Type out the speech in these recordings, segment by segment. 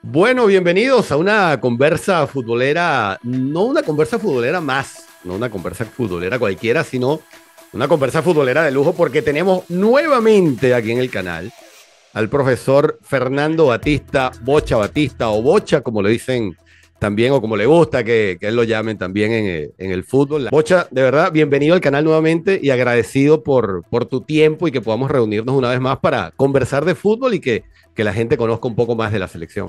Bueno, bienvenidos a una conversa futbolera, no una conversa futbolera más, no una conversa futbolera cualquiera, sino una conversa futbolera de lujo porque tenemos nuevamente aquí en el canal al profesor Fernando Batista, Bocha Batista o Bocha, como le dicen también, o como le gusta que él lo llamen también en el fútbol. Bocha, de verdad, bienvenido al canal nuevamente y agradecido por tu tiempo y que podamos reunirnos una vez más para conversar de fútbol y que la gente conozca un poco más de la selección.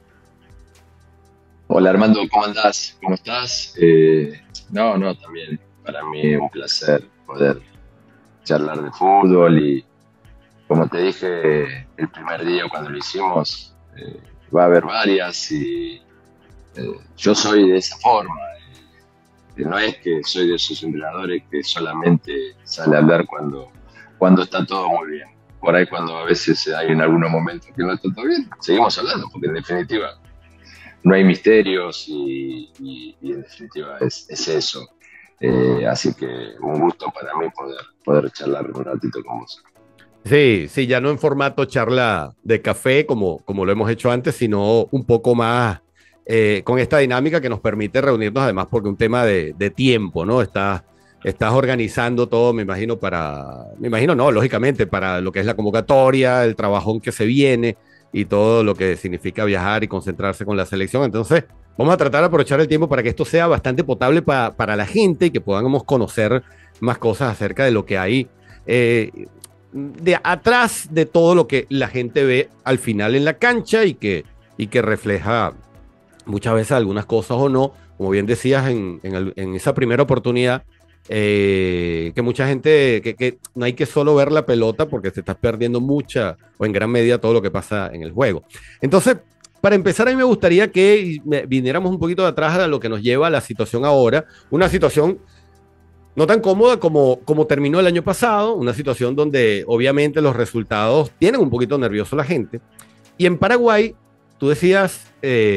Hola Armando, ¿cómo andás? ¿Cómo estás? No, también para mí es un placer poder charlar de fútbol y como te dije el primer día cuando lo hicimos, va a haber varias y yo soy de esa forma. No es que soy de esos entrenadores que solamente sale a hablar cuando está todo muy bien. Por ahí cuando a veces hay en algunos momentos que no está todo bien, seguimos hablando porque en definitiva no hay misterios y en definitiva es eso. Así que un gusto para mí poder charlar un ratito con vos. Sí, sí, ya no en formato charla de café como lo hemos hecho antes, sino un poco más con esta dinámica que nos permite reunirnos, además, porque un tema de tiempo, ¿no? Estás organizando todo, me imagino, no, lógicamente, para lo que es la convocatoria, el trabajón que se viene y todo lo que significa viajar y concentrarse con la selección. Entonces, vamos a tratar de aprovechar el tiempo para que esto sea bastante potable para la gente y que podamos conocer más cosas acerca de lo que hay. De atrás de todo lo que la gente ve al final en la cancha y que refleja muchas veces algunas cosas o no, como bien decías en esa primera oportunidad, que mucha gente, que no hay que solo ver la pelota porque te estás perdiendo mucha o en gran medida todo lo que pasa en el juego. Entonces, para empezar, a mí me gustaría que viniéramos un poquito de atrás a lo que nos lleva a la situación ahora, una situación no tan cómoda como terminó el año pasado, una situación donde obviamente los resultados tienen un poquito nervioso a la gente. Y en Paraguay, tú decías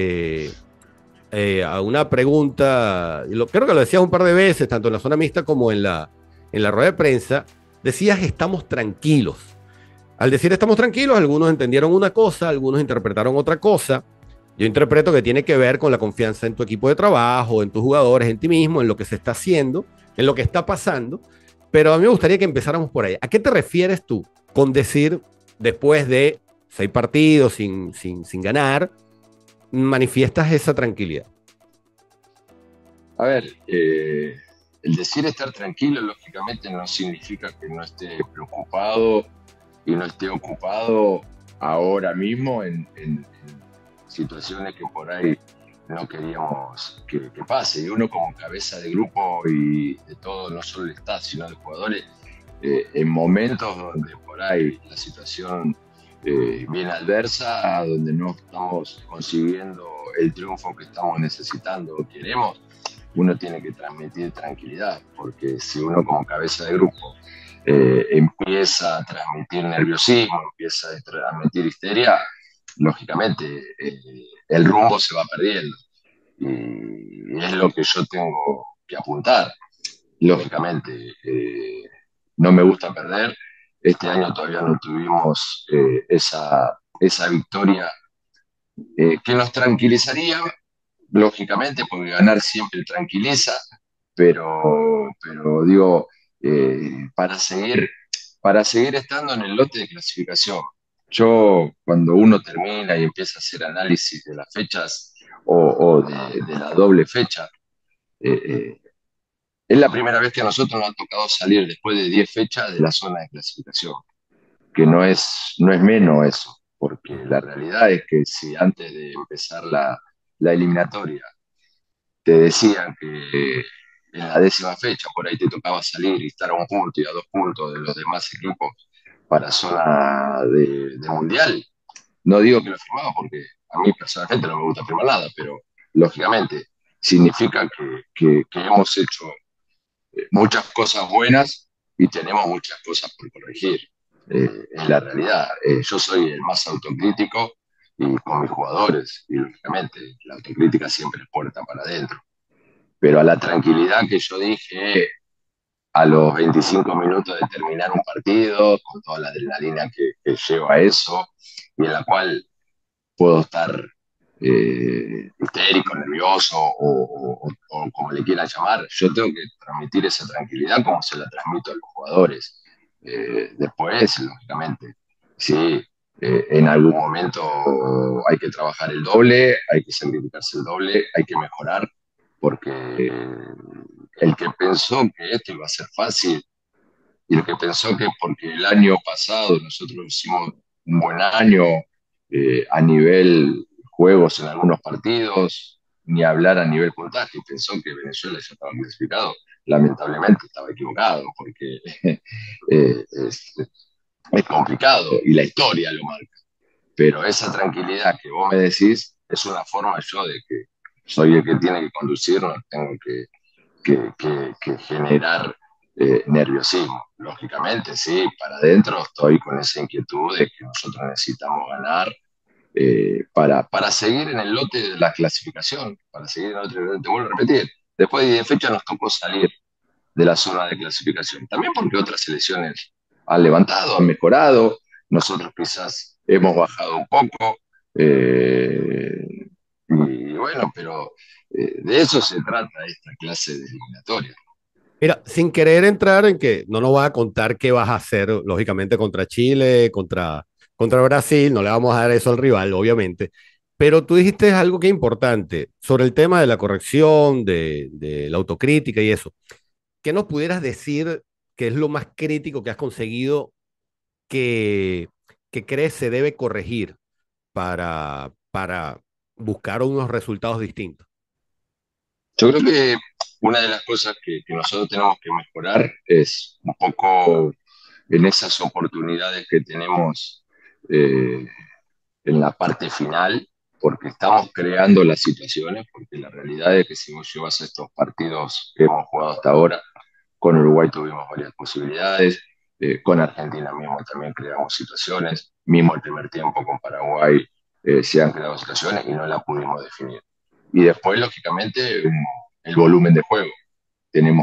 a una pregunta, creo que lo decías un par de veces, tanto en la zona mixta como en la rueda de prensa, decías estamos tranquilos. Al decir estamos tranquilos, algunos entendieron una cosa, algunos interpretaron otra cosa. Yo interpreto que tiene que ver con la confianza en tu equipo de trabajo, en tus jugadores, en ti mismo, en lo que se está haciendo, en lo que está pasando. Pero a mí me gustaría que empezáramos por ahí. ¿A qué te refieres tú con decir, después de 6 partidos sin ganar, manifiestas esa tranquilidad? A ver, el decir estar tranquilo lógicamente no significa que no esté preocupado y no esté ocupado ahora mismo en situaciones que por ahí no queríamos que pase. Y uno como cabeza de grupo y de todo, no solo el staff, sino de jugadores, en momentos donde por ahí la situación viene adversa, donde no estamos consiguiendo el triunfo que estamos necesitando o queremos, uno tiene que transmitir tranquilidad, porque si uno como cabeza de grupo empieza a transmitir nerviosismo, empieza a transmitir histeria, lógicamente el rumbo se va perdiendo. Y es lo que yo tengo que apuntar. Lógicamente, no me gusta perder. Este año todavía no tuvimos esa victoria que nos tranquilizaría, lógicamente, porque ganar siempre tranquiliza, pero digo, para seguir estando en el lote de clasificación. Yo, cuando uno termina y empieza a hacer análisis de las fechas o de la doble fecha, eh, eh, es la primera vez que a nosotros nos ha tocado salir después de 10 fechas de la zona de clasificación, que no es menos eso, porque la realidad es que si antes de empezar la eliminatoria te decían que en la décima fecha por ahí te tocaba salir y estar a un punto y a 2 puntos de los demás equipos para zona de mundial. No digo que lo firmaba porque a mí personalmente no me gusta firmar nada, pero lógicamente significa que hemos hecho muchas cosas buenas y tenemos muchas cosas por corregir. Es la realidad. Yo soy el más autocrítico y con mis jugadores, y lógicamente la autocrítica siempre es puerta para adentro. Pero a la tranquilidad que yo dije a los 25 minutos de terminar un partido, con toda la adrenalina que lleva eso, y en la cual puedo estar histérico, nervioso o como le quieran llamar. Yo tengo que transmitir esa tranquilidad como se la transmito a los jugadores. Después, lógicamente, sí, en algún momento hay que trabajar el doble, hay que sacrificarse el doble, hay que mejorar, porque el que pensó que esto iba a ser fácil y el que pensó que porque el año pasado nosotros hicimos un buen año a nivel juegos en algunos partidos, ni hablar a nivel puntaje, pensó que Venezuela ya estaba clasificado, lamentablemente estaba equivocado, porque es complicado y la historia lo marca. Pero esa tranquilidad que vos me decís es una forma yo de que soy el que tiene que conducir, no tengo que generar nerviosismo. Lógicamente, sí, para adentro estoy con esa inquietud de que nosotros necesitamos ganar para seguir en el lote de la clasificación, para seguir en el lote, te vuelvo a repetir, después de 10 fechas nos tocó salir de la zona de clasificación. También porque otras selecciones han levantado, han mejorado, nosotros quizás hemos bajado un poco, y bueno, pero de eso se trata esta clase de eliminatoria. Mira, sin querer entrar en que no nos vas a contar qué vas a hacer, lógicamente, contra Chile, contra Brasil, no le vamos a dar eso al rival, obviamente, pero tú dijiste algo que es importante sobre el tema de la corrección, de la autocrítica y eso. ¿Qué nos pudieras decir que es lo más crítico que has conseguido que, que crees se debe corregir para buscar unos resultados distintos? Yo creo que una de las cosas que nosotros tenemos que mejorar es un poco en esas oportunidades que tenemos eh, en la parte final, porque estamos creando las situaciones, porque la realidad es que si vos llevas estos partidos que hemos jugado hasta ahora, con Uruguay tuvimos varias posibilidades, con Argentina mismo también creamos situaciones, mismo el primer tiempo con Paraguay se han creado situaciones y no las pudimos definir. Y después, lógicamente, el volumen de juego. Tenemos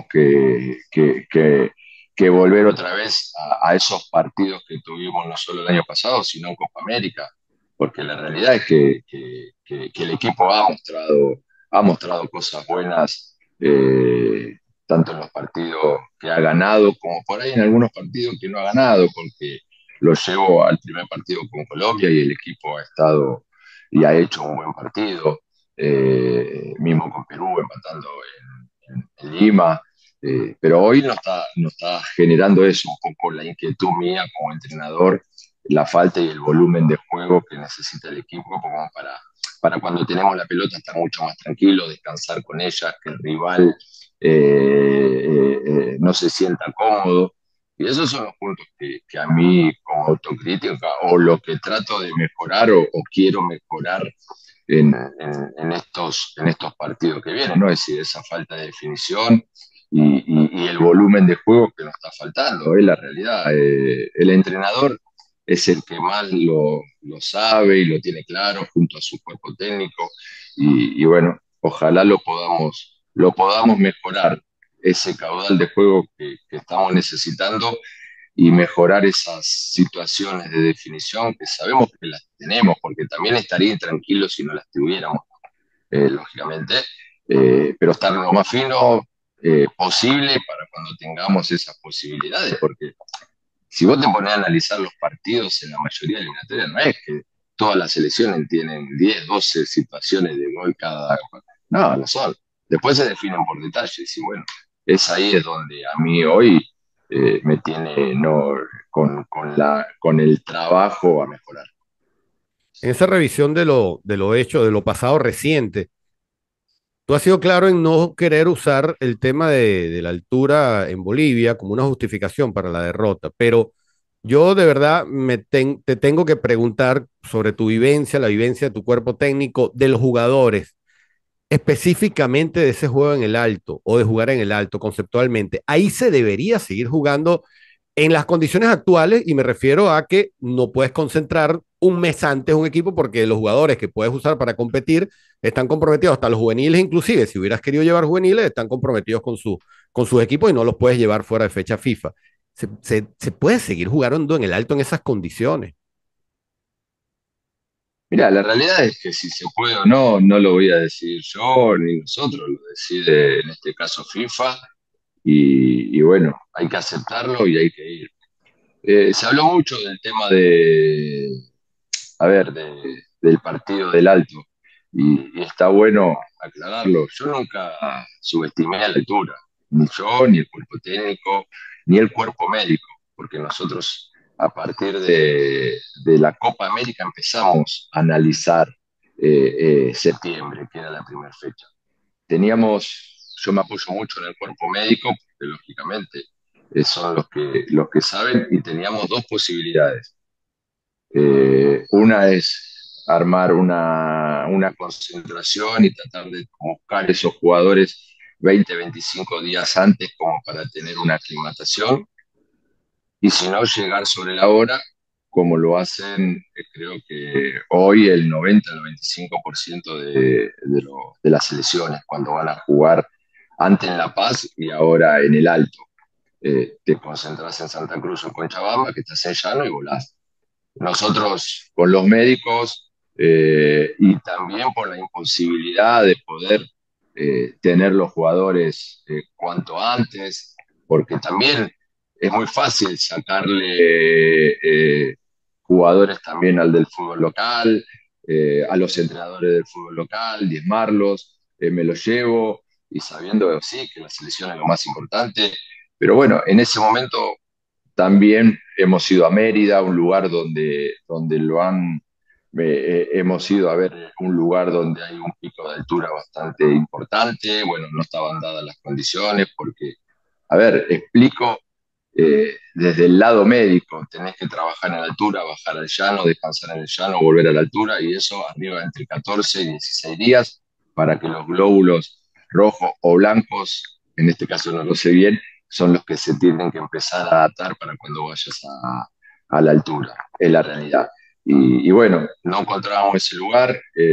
que volver otra vez a esos partidos que tuvimos no solo el año pasado, sino en Copa América, porque la realidad es que el equipo ha mostrado cosas buenas, tanto en los partidos que ha ganado, como por ahí en algunos partidos que no ha ganado, porque lo llevo al primer partido con Colombia y el equipo ha estado y ha hecho un buen partido, mismo con Perú empatando en Lima, pero hoy no está generando eso, un poco la inquietud mía como entrenador, la falta y el volumen de juego que necesita el equipo como para cuando tenemos la pelota estar mucho más tranquilo, descansar con ella, que el rival no se sienta cómodo. Y esos son los puntos que a mí como autocrítica o lo que trato de mejorar o quiero mejorar en estos partidos que vienen, ¿no? Es decir, esa falta de definición y el volumen de juego que nos está faltando, es la realidad. El entrenador es el que más lo sabe y lo tiene claro junto a su cuerpo técnico y bueno, ojalá lo podamos mejorar ese caudal de juego que estamos necesitando y mejorar esas situaciones de definición que sabemos que las tenemos, porque también estaría intranquilo si no las tuviéramos, lógicamente, pero estar lo más fino posible para cuando tengamos esas posibilidades, porque si vos te pones a analizar los partidos en la mayoría eliminatoria, no es que todas las selecciones tienen 10 12 situaciones de gol cada. No, no son. Después se definen por detalles y bueno, es ahí es donde a mí hoy me tiene no, con el trabajo a mejorar. En esa revisión de lo hecho, de lo pasado reciente, tú has sido claro en no querer usar el tema de la altura en Bolivia como una justificación para la derrota, pero yo de verdad te tengo que preguntar sobre tu vivencia, la vivencia de tu cuerpo técnico, de los jugadores, específicamente de ese juego en el alto o de jugar en el alto conceptualmente. Ahí se debería seguir jugando en las condiciones actuales y me refiero a que no puedes concentrar un mes antes un equipo porque los jugadores que puedes usar para competir están comprometidos, hasta los juveniles inclusive, si hubieras querido llevar juveniles, están comprometidos con sus equipos y no los puedes llevar fuera de fecha FIFA. Se puede seguir jugando en el alto en esas condiciones. Mira, la realidad es que si se puede o no, no lo voy a decidir yo ni nosotros, lo decide en este caso FIFA y bueno, hay que aceptarlo y hay que ir. Se habló mucho del tema a ver, del partido del Alto y está bueno aclararlo. Yo nunca subestimé a la altura, ni yo, ni el cuerpo técnico, ni el cuerpo médico, porque nosotros a partir de la Copa América empezamos a analizar septiembre, que era la primera fecha. Yo me apoyo mucho en el cuerpo médico, porque lógicamente son los que saben, y teníamos dos posibilidades. Una es armar una concentración y tratar de buscar esos jugadores 20, 25 días antes como para tener una aclimatación, y si no, llegar sobre la hora, como lo hacen, creo que hoy el 90 al 95% de las selecciones cuando van a jugar antes en La Paz y ahora en el Alto. Te concentras en Santa Cruz o en Cochabamba, que estás en llano y volás. Nosotros con los médicos y también por la imposibilidad de poder tener los jugadores cuanto antes, porque también es muy fácil sacarle jugadores también al del fútbol local, a los entrenadores del fútbol local, diezmarlos, me los llevo y sabiendo sí que la selección es lo más importante, pero bueno, en ese momento también hemos ido a Mérida, un lugar donde hemos ido a ver un lugar donde hay un pico de altura bastante importante. Bueno, no estaban dadas las condiciones porque, a ver, explico, desde el lado médico, tenés que trabajar en altura, bajar al llano, descansar en el llano, volver a la altura, y eso arriba entre 14 y 16 días para que los glóbulos rojos o blancos, en este caso no lo sé bien, son los que se tienen que empezar a adaptar para cuando vayas a la altura, es la realidad. Y bueno, no encontrábamos ese lugar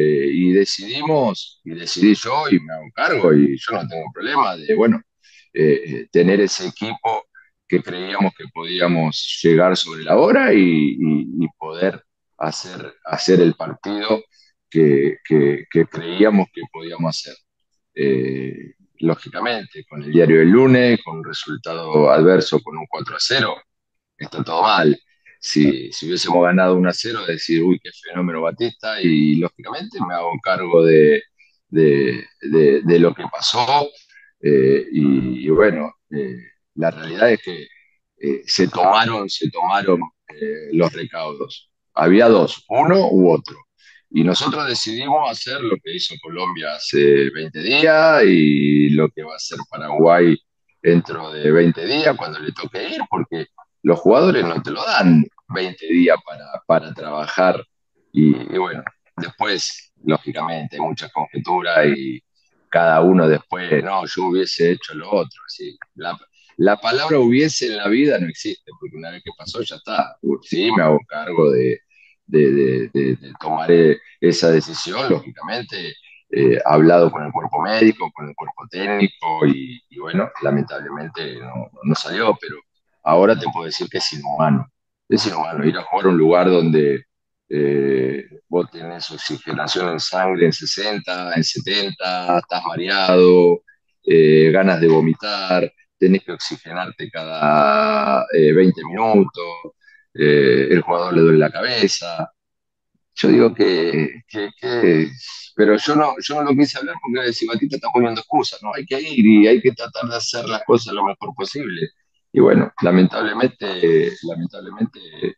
y decidí yo y me hago cargo y yo no tengo problema de, bueno, tener ese equipo que creíamos que podíamos llegar sobre la hora y poder hacer el partido que creíamos que podíamos hacer. Lógicamente, con el diario del lunes, con un resultado adverso, con un 4-0, está todo mal. Si hubiésemos ganado 1-0, decir, uy, qué fenómeno Batista, y lógicamente me hago cargo de lo que pasó. Y bueno, la realidad es que se tomaron los recaudos. Había dos, uno u otro. Y nosotros decidimos hacer lo que hizo Colombia hace 20 días y lo que va a hacer Paraguay dentro de 20 días cuando le toque ir, porque los jugadores no te lo dan 20 días para trabajar. Y bueno, después, lógicamente, hay muchas conjeturas y cada uno después, no, yo hubiese hecho lo otro. ¿Sí? La palabra hubiese en la vida no existe, porque una vez que pasó ya está. Sí, me hago cargo de tomar esa decisión, lógicamente, hablado con el cuerpo médico, con el cuerpo técnico y bueno, lamentablemente no salió, pero ahora te puedo decir que es inhumano ir a jugar a un lugar donde vos tenés oxigenación en sangre en 60, en 70, estás mareado, ganas de vomitar, tenés que oxigenarte cada 20 minutos, el jugador le duele la cabeza. Yo digo pero yo no lo quise hablar porque si Batista está poniendo excusas, ¿no? Hay que ir y hay que tratar de hacer las cosas lo mejor posible. Y bueno, lamentablemente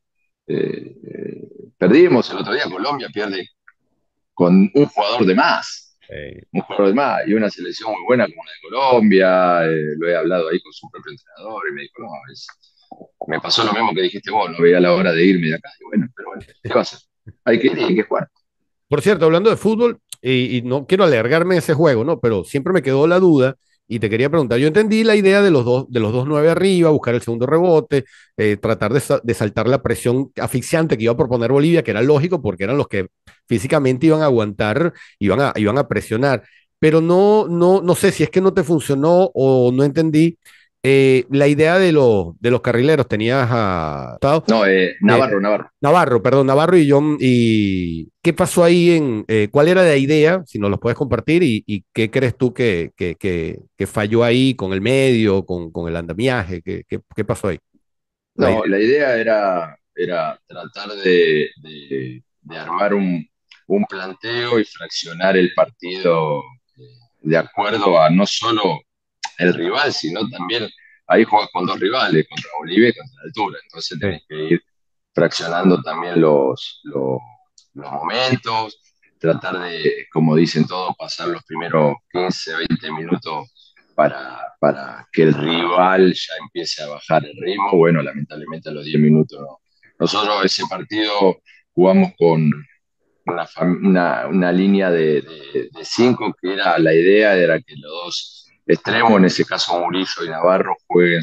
perdimos el otro día. Colombia pierde con un jugador de más, un jugador de más y una selección muy buena como la de Colombia. Lo he hablado ahí con su propio entrenador y me dijo, no, me pasó lo mismo que dijiste vos, no veía la hora de irme de acá. Y bueno, pero bueno, ¿qué va a hacer? Hay que ir y hay que jugar. Por cierto, hablando de fútbol, y no quiero alargarme ese juego, ¿no? Pero siempre me quedó la duda y te quería preguntar. Yo entendí la idea de los dos nueve arriba, buscar el segundo rebote, tratar de saltar la presión asfixiante que iba a proponer Bolivia, que era lógico porque eran los que físicamente iban a aguantar, iban a presionar. Pero no sé si es que no te funcionó o no entendí. La idea de los carrileros, tenías a No, eh, Navarro, Navarro. Navarro, perdón, Navarro y John, y qué pasó ahí cuál era la idea, si nos los puedes compartir, y qué crees tú que falló ahí con el medio, con el andamiaje, qué pasó ahí? La No, idea. la idea era tratar de armar un planteo y fraccionar el partido de acuerdo a no solo el rival, sino también ahí juegas con dos rivales, contra Bolivia y contra la altura. Entonces Sí, tenés que ir fraccionando también los momentos, tratar de, como dicen todos, pasar los primeros 15, 20 minutos para que el rival ya empiece a bajar el ritmo. Bueno, lamentablemente a los 10 minutos no. Nosotros ese partido jugamos con una línea de cinco, que era la idea, era que los dos extremos, en ese caso Murillo y Navarro, jueguen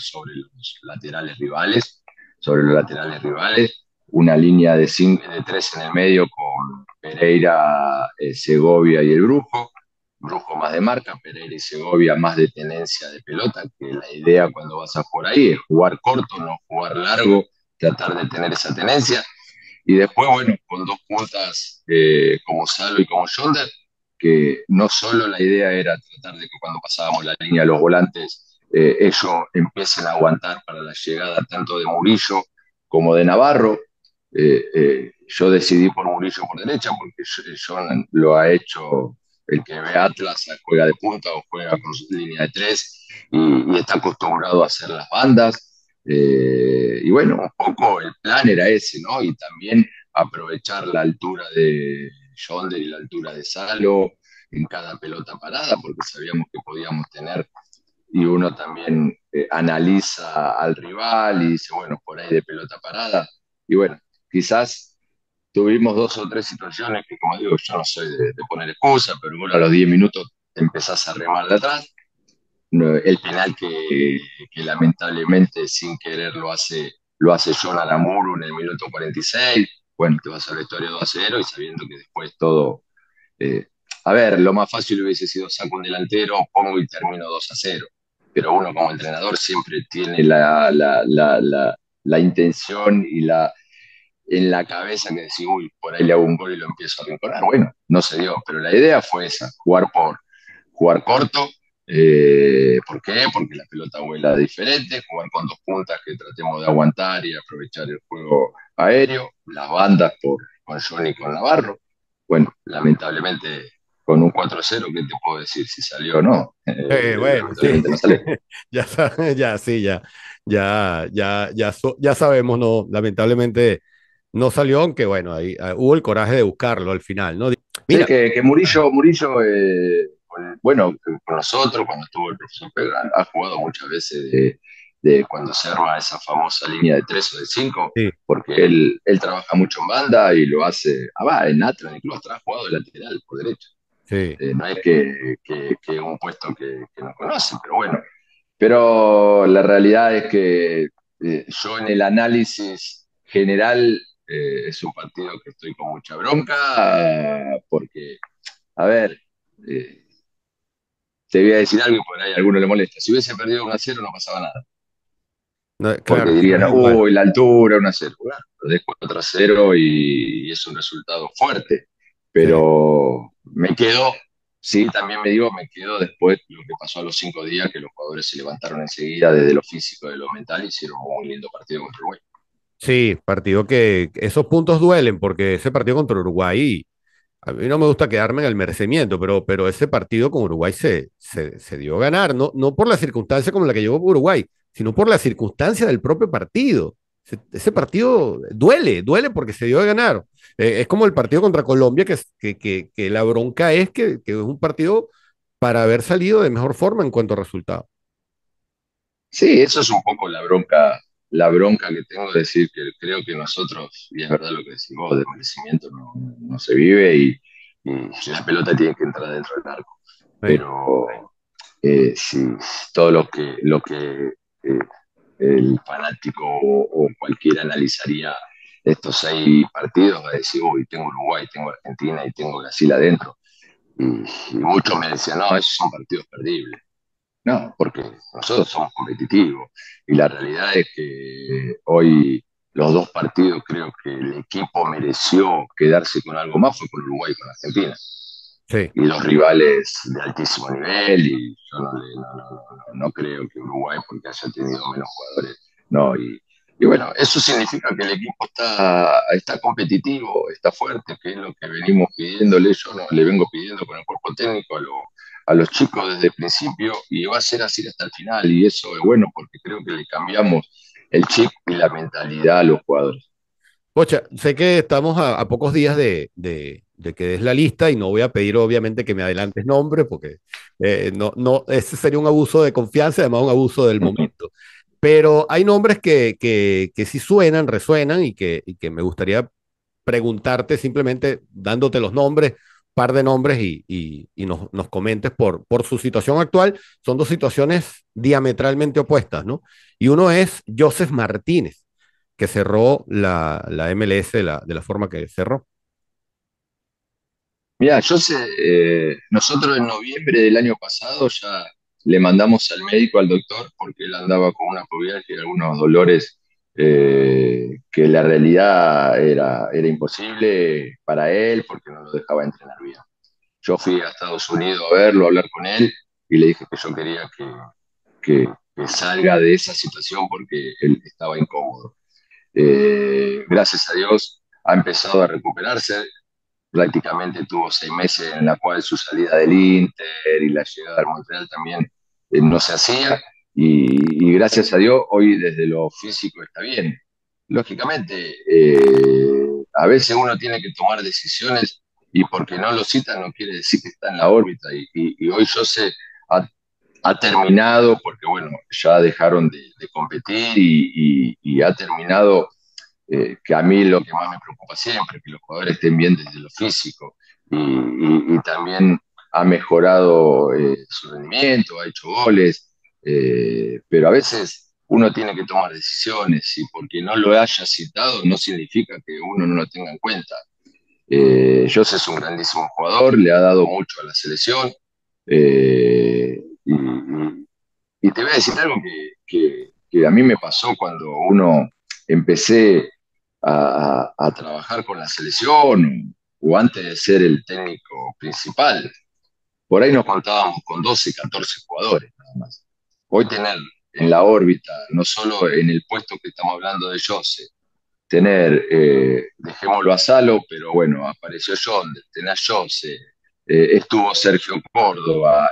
sobre los laterales rivales, una línea de tres en el medio con Pereira, Segovia y el Brujo más de marca, Pereira y Segovia más de tenencia de pelota, que la idea cuando vas a por ahí es jugar corto, no jugar largo, tratar de tener esa tenencia. Y después, bueno, con dos puntas como Salo y como Yonder, que no solo la idea era tratar de que cuando pasábamos la línea los volantes, ellos empiecen a aguantar para la llegada tanto de Murillo como de Navarro. Yo decidí por Murillo por derecha porque John lo ha hecho, el que ve Atlas juega de punta o juega con su línea de tres y está acostumbrado a hacer las bandas. Y bueno, un poco el plan era ese, ¿no? Y también aprovechar la altura de Yonder y la altura de Salo en cada pelota parada, porque sabíamos que podíamos tener, y uno también analiza al rival y dice, bueno, por ahí de pelota parada. Y bueno, quizás tuvimos dos o tres situaciones que, como digo, yo no soy de poner excusa, pero bueno, a los 10 minutos empezás a remar de atrás. No, el penal que lamentablemente sin querer lo hace John Aramuru en el minuto 46. Bueno, te vas a la historia 2-0 y sabiendo que después todo. eh, a ver, lo más fácil hubiese sido saco un delantero, pongo y termino 2-0. Pero uno como entrenador siempre tiene la intención y en la cabeza que decís, uy, por ahí le hago un gol y lo empiezo a rinconar. Bueno, no se dio, pero la idea fue esa, jugar corto. ¿Por qué? Porque la pelota vuela diferente, jugar con dos puntas que tratemos de aguantar y aprovechar el juego aéreo, las bandas con Johnny y con Navarro. Bueno, lamentablemente con un 4-0, ¿qué te puedo decir? Si salió o no. Bueno, sí. Lamentablemente no salió. Ya, sí, ya sabemos, no, lamentablemente no salió, aunque bueno, ahí hubo el coraje de buscarlo al final, ¿no? Sí, Mira, que Murillo bueno, con nosotros, cuando estuvo el profesor Pedro, ha jugado muchas veces de cuando se arma esa famosa línea de tres o de cinco, sí, porque él trabaja mucho en banda y lo hace, en Atlas incluso ha jugado de lateral por derecha. sí. No es que un puesto que no conoce, pero bueno. Pero la realidad es que yo en el análisis general es un partido que estoy con mucha bronca, porque, a ver, eh, te voy a decir algo y por ahí a alguno le molesta. Si hubiese perdido 1-0 no pasaba nada, No, porque claro, dirían, es igual. uy, la altura, 1-0. Bueno, perdés 4-0 y es un resultado fuerte, Sí. pero me quedo, sí, también me quedo después lo que pasó a los 5 días, que los jugadores se levantaron enseguida desde lo físico, de lo mental, y hicieron un muy lindo partido contra Uruguay. Sí, partido que esos puntos duelen porque ese partido contra Uruguay, a mí no me gusta quedarme en el merecimiento, pero ese partido con Uruguay se dio a ganar, no por la circunstancia como la que llegó Uruguay, sino por la circunstancia del propio partido. Ese partido duele porque se dio a ganar. Es como el partido contra Colombia, que la bronca es que es un partido para haber salido de mejor forma en cuanto a resultado. Sí, eso es un poco la bronca que tengo de decir que creo que nosotros, y es verdad lo que decís vos, de merecimiento no se vive y la pelota tiene que entrar dentro del arco. Sí, Pero si todo lo que eh, el fanático o cualquiera analizaría estos 6 partidos, va a decir, uy, tengo Uruguay, tengo Argentina y tengo Brasil adentro. Y muchos me decían, no, esos son partidos perdibles. No, porque nosotros somos competitivos y la realidad es que hoy los dos partidos creo que el equipo mereció quedarse con algo más, fue con Uruguay y con Argentina. Sí. Y los rivales de altísimo nivel, y yo no creo que Uruguay, porque haya tenido menos jugadores, no, y bueno, eso significa que el equipo está competitivo, está fuerte, que es lo que venimos pidiéndole, yo no, le vengo pidiendo con el cuerpo técnico a los chicos desde el principio, y va a ser así hasta el final, y eso es bueno porque creo que le cambiamos el chip y la mentalidad a los jugadores. Pocha, sé que estamos a pocos días de que des la lista y no voy a pedir obviamente que me adelantes nombres porque ese sería un abuso de confianza, además un abuso del momento. Pero hay nombres que sí suenan, resuenan y que me gustaría preguntarte simplemente dándote los nombres, par de nombres y nos comentes por su situación actual. Son dos situaciones diametralmente opuestas, ¿no? Y uno es Joseph Martínez, que cerró la MLS de la forma que cerró. Mira, yo sé, nosotros en noviembre del año pasado ya le mandamos al médico, al doctor, porque él andaba con una pubalgia y algunos dolores que la realidad era imposible para él porque no lo dejaba entrenar bien. Yo fui a Estados Unidos a verlo, a hablar con él y le dije que yo quería que salga de esa situación porque él estaba incómodo. Gracias a Dios ha empezado a recuperarse, prácticamente tuvo 6 meses en la cual su salida del Inter y la llegada al Montreal también no se hacía y gracias a Dios hoy desde lo físico está bien. Lógicamente, a veces uno tiene que tomar decisiones y porque no lo citan no quiere decir que está en la órbita y hoy yo sé, ha, ha terminado porque bueno, ya dejaron de competir y ha terminado que a mí lo que más me preocupa siempre, que los jugadores estén bien desde lo físico y también ha mejorado su rendimiento, ha hecho goles, pero a veces uno tiene que tomar decisiones y porque no lo haya citado no significa que uno no lo tenga en cuenta. Jose es un grandísimo jugador, le ha dado mucho a la selección y te voy a decir algo que a mí me pasó cuando uno empecé a trabajar con la selección o antes de ser el técnico principal. Por ahí nos contábamos con 12, 14 jugadores nada más. Hoy tener en la órbita, no solo en el puesto que estamos hablando de Jose, tener, dejémoslo a Salo, pero bueno, apareció John, tenés Jose, estuvo Sergio Córdoba,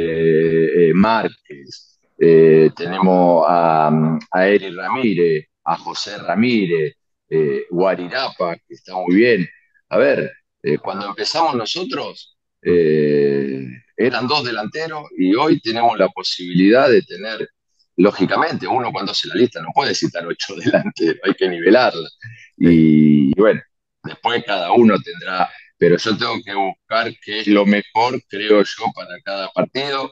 Márquez, tenemos a Eri Ramírez, a José Ramírez, Guarirapa, que está muy bien. A ver, cuando empezamos nosotros, eran dos delanteros y hoy tenemos la posibilidad de tener, lógicamente, uno cuando hace la lista no puede citar 8 delanteros, hay que nivelarla. Sí. Y bueno, después cada uno tendrá, pero yo tengo que buscar qué es lo mejor, creo yo, para cada partido.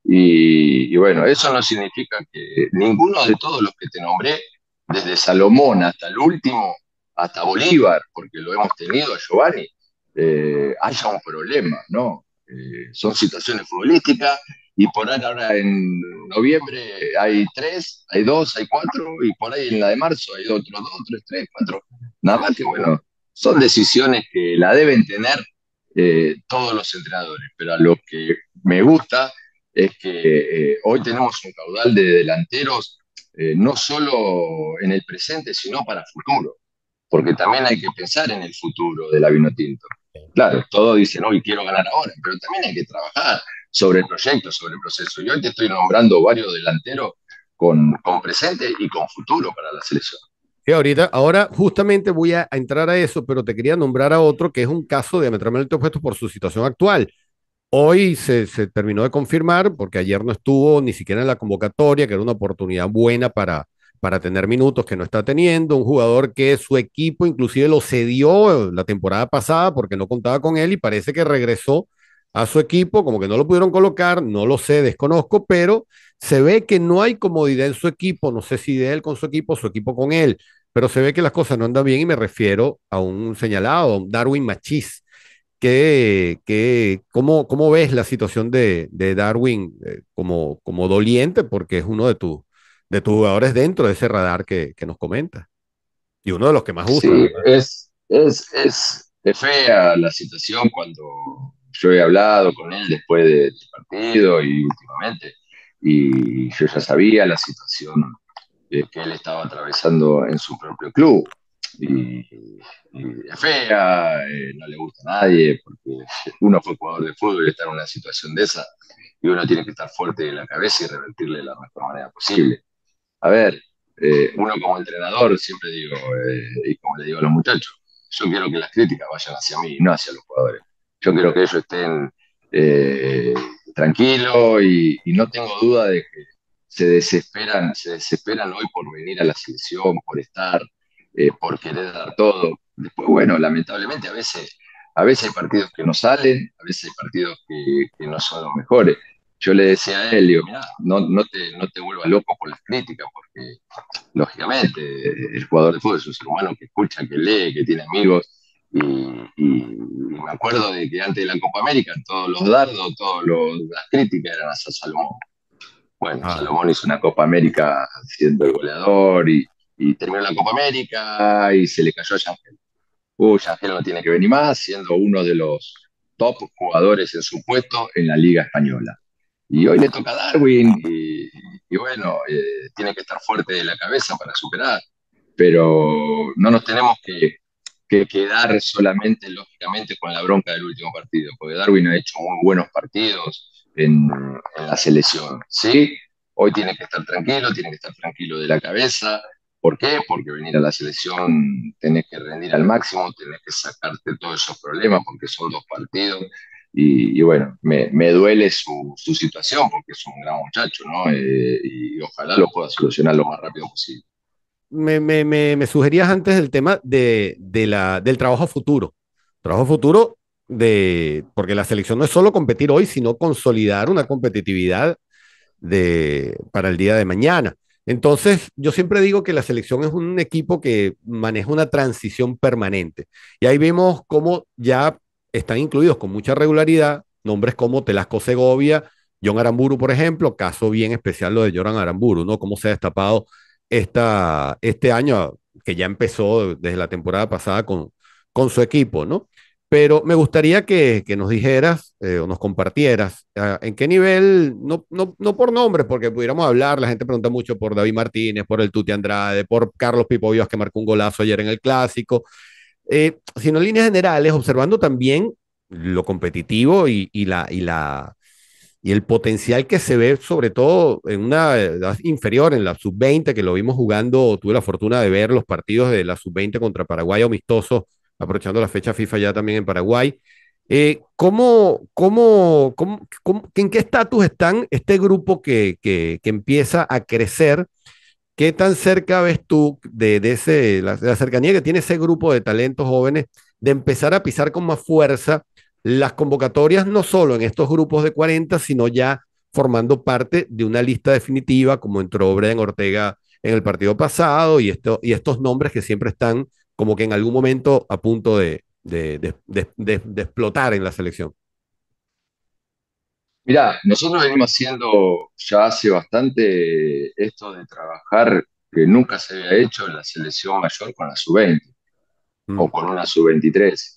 Y bueno, eso no significa que ninguno de todos los que te nombré, desde Salomón hasta el último, hasta Bolívar, porque lo hemos tenido a Giovanni, haya un problema, ¿no? Son situaciones futbolísticas y por ahora en noviembre hay tres, hay dos, hay cuatro, y por ahí en la de marzo hay otros dos, tres, tres, cuatro. Nada más que bueno, son decisiones que la deben tener todos los entrenadores, pero a lo que me gusta es que hoy tenemos un caudal de delanteros no solo en el presente, sino para futuro, porque también hay que pensar en el futuro de la Vinotinto. Claro, todos dicen, hoy quiero ganar ahora, pero también hay que trabajar sobre el proyecto, sobre el proceso. Y hoy te estoy nombrando varios delanteros con presente y con futuro para la selección. Y ahorita, ahora justamente voy a entrar a eso, pero te quería nombrar a otro que es un caso diametralmente opuesto por su situación actual. Hoy se terminó de confirmar, porque ayer no estuvo ni siquiera en la convocatoria, que era una oportunidad buena para tener minutos que no está teniendo, un jugador que su equipo inclusive lo cedió la temporada pasada porque no contaba con él y parece que regresó a su equipo, como que no lo pudieron colocar, no lo sé, desconozco, pero se ve que no hay comodidad en su equipo, no sé si de él con su equipo con él, pero se ve que las cosas no andan bien y me refiero a un señalado, a un Darwin Machís ¿Cómo ves la situación de Darwin como doliente? Porque es uno de tus jugadores dentro de ese radar que nos comenta. Y uno de los que más usa, Sí, además. es fea la situación cuando yo he hablado con él después del partido y últimamente, y yo ya sabía la situación que él estaba atravesando en su propio club. Y, y es fea, no le gusta a nadie, porque uno fue jugador de fútbol y está en una situación de esa, y uno tiene que estar fuerte de la cabeza y revertirle de la mejor manera posible. A ver, uno como entrenador siempre digo, y como le digo a los muchachos, yo quiero que las críticas vayan hacia mí, no hacia los jugadores. Yo quiero que ellos estén eh, tranquilos y no tengo duda de que se desesperan hoy por venir a la selección, por estar, por querer dar todo. Después, bueno, lamentablemente a veces hay partidos que no salen, a veces hay partidos que no son los mejores. Yo le decía a él, digo, mira, no te vuelvas loco por las críticas, porque lógicamente el jugador de fútbol es un ser humano que escucha, que lee, que tiene amigos. Y me acuerdo de que antes de la Copa América todos los dardos, las críticas eran hacia Salomón. Bueno, Ah, Salomón hizo una Copa América siendo el goleador y terminó la Copa América y se le cayó a Yangel. Yangel no tiene que venir más, siendo uno de los top jugadores en su puesto en la Liga Española. Y hoy le toca a Darwin y bueno, tiene que estar fuerte de la cabeza para superar, pero no nos tenemos que quedar solamente, lógicamente, con la bronca del último partido, porque Darwin ha hecho muy buenos partidos en la selección, ¿sí? Hoy tiene que estar tranquilo de la cabeza. ¿Por qué? Porque venir a la selección tenés que rendir al máximo, tenés que sacarte todos esos problemas porque son dos partidos. Y bueno, me duele su situación porque es un gran muchacho, ¿no? Y ojalá lo pueda solucionar lo más rápido posible. me sugerías antes el tema del trabajo futuro. Trabajo futuro porque la selección no es solo competir hoy, sino consolidar una competitividad para el día de mañana. Entonces, yo siempre digo que la selección es un equipo que maneja una transición permanente. Y ahí vemos cómo ya están incluidos con mucha regularidad nombres como Telasco Segovia, John Aramburu, por ejemplo, caso bien especial lo de Joran Aramburu, ¿no? Cómo se ha destapado este año, que ya empezó desde la temporada pasada con su equipo, ¿no? Pero me gustaría que nos dijeras o nos compartieras en qué nivel, no por nombre, porque pudiéramos hablar, la gente pregunta mucho por David Martínez, por el Tuti Andrade, por Carlos Pipo Vivas que marcó un golazo ayer en el Clásico, sino en líneas generales, observando también lo competitivo y el potencial que se ve, sobre todo en una edad inferior, en la sub-20, que lo vimos jugando, tuve la fortuna de ver los partidos de la sub-20 contra Paraguay amistosos, aprovechando la fecha FIFA ya también en Paraguay. ¿En qué estatus están este grupo que empieza a crecer? ¿Qué tan cerca ves tú de la cercanía que tiene ese grupo de talentos jóvenes de empezar a pisar con más fuerza las convocatorias, no solo en estos grupos de 40, sino ya formando parte de una lista definitiva, como entró Brian Ortega en el partido pasado, y estos nombres que siempre están como que en algún momento a punto de explotar en la selección? Mirá, nosotros venimos haciendo ya hace bastante esto de trabajar que nunca se había hecho en la selección mayor con la sub-20 o Mm. con una sub-23.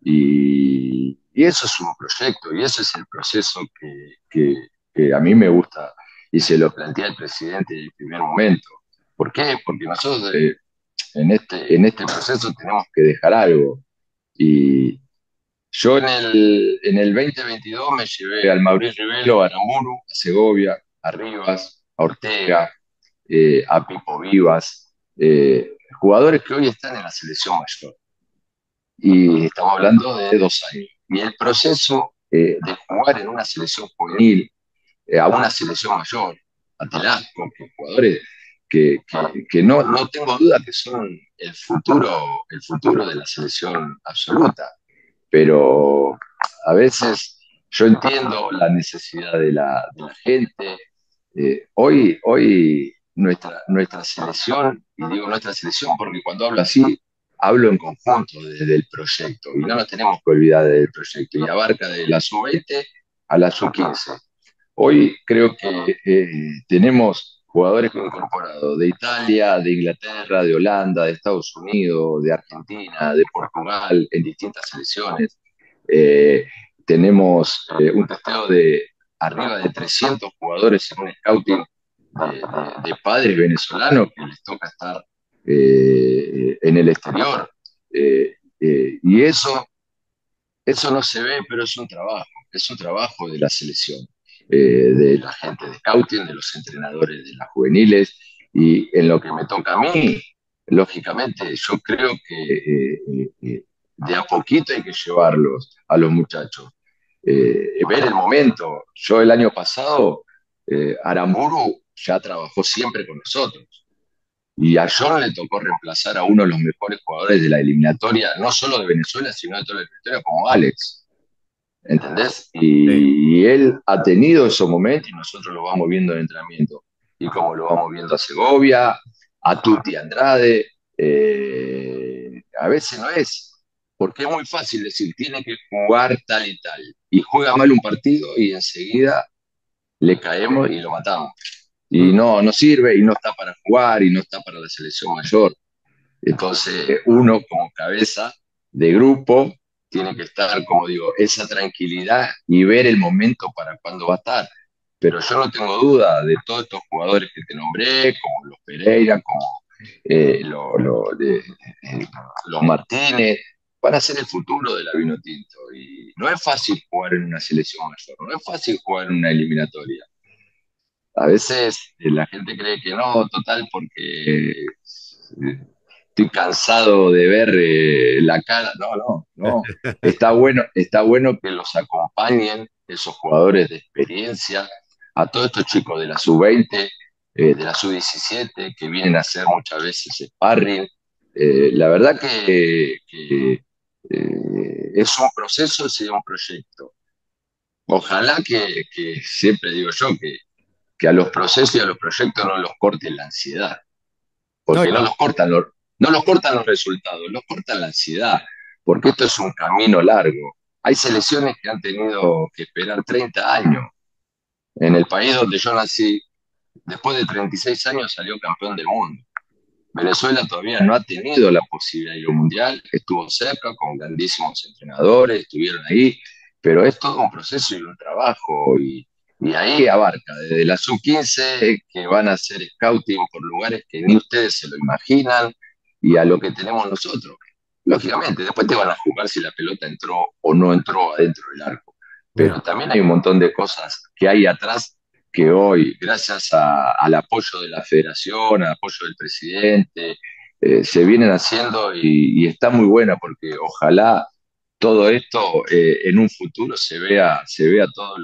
Y eso es un proyecto y eso es el proceso que a mí me gusta y se lo plantea el presidente en el primer momento. ¿Por qué? Porque nosotros en este proceso tenemos que dejar algo. Y yo en el 2022 me llevé al Mauricio Rivelo, a Aramburu, a Segovia, a Rivas, a Ortega, a Pipo Vivas, jugadores que hoy están en la selección mayor. Y estamos hablando de 2 años. Y el proceso de jugar en una selección juvenil, a una selección mayor, a Telasco, que jugadores que no tengo duda que son el futuro de la selección absoluta, pero a veces yo entiendo la necesidad de la gente. Hoy nuestra selección, y digo nuestra selección porque cuando hablo así, hablo en conjunto del proyecto y no nos tenemos que olvidar del proyecto y abarca de la sub-20 a la sub-15. Hoy creo que tenemos jugadores que han incorporado de Italia, de Inglaterra, de Holanda, de Estados Unidos, de Argentina, de Portugal, en distintas selecciones. Eh, Tenemos un testeo de arriba de 300 jugadores en un scouting de padres venezolanos que les toca estar en el exterior. Y eso no se ve, pero es un trabajo de la selección, de la gente de scouting, de los entrenadores de las juveniles, y en lo que me toca a mí, lógicamente, yo creo que de a poquito hay que llevarlos a los muchachos. Ver el momento. Yo el año pasado, Aramburu ya trabajó siempre con nosotros. Y a John le tocó reemplazar a uno de los mejores jugadores de la eliminatoria, no solo de Venezuela, sino de toda la eliminatoria, como Alex. ¿Entendés? Sí. Y él ha tenido esos momentos y nosotros lo vamos viendo en entrenamiento. Y como lo vamos viendo a Segovia, a Tuti Andrade, a veces no es, porque es muy fácil decir, tiene que jugar tal y tal. Y juega mal un partido y enseguida le caemos y lo matamos. Y Mm. no sirve y no está para jugar y no está para la selección mayor. Entonces, uno como cabeza de grupo tiene que estar, como digo, esa tranquilidad y ver el momento para cuándo va a estar. Pero yo no tengo duda de todos estos jugadores que te nombré, como los Pereira, como los Martínez, van a ser el futuro de la Vinotinto. Y no es fácil jugar en una selección mayor, no es fácil jugar en una eliminatoria. A veces la gente cree que no, total, porque estoy cansado de ver la cara. No, no, no. Está bueno que los acompañen esos jugadores de experiencia, a todos estos chicos de la sub-20, de la sub-17, que vienen a hacer muchas veces sparring. La verdad que es un proceso, es un proyecto. Ojalá que siempre digo yo, que a los procesos y a los proyectos no los corten la ansiedad, No, porque no los cortan los resultados, los cortan la ansiedad, porque esto es un camino largo. Hay selecciones que han tenido que esperar 30 años. En el país donde yo nací, después de 36 años salió campeón del mundo. Venezuela todavía no ha tenido la posibilidad de ir a un mundial, estuvo cerca con grandísimos entrenadores, estuvieron ahí, pero es todo un proceso y un trabajo, y ahí abarca desde la sub-15 que van a hacer scouting por lugares que ni ustedes se lo imaginan, y a lo que tenemos nosotros. Lógicamente, después te van a jugar si la pelota entró o no entró adentro del arco, sí. pero también hay un montón de cosas que hay atrás que hoy, gracias al apoyo de la federación, al apoyo del presidente, se vienen haciendo, y está muy buena porque ojalá todo esto en un futuro se vea todo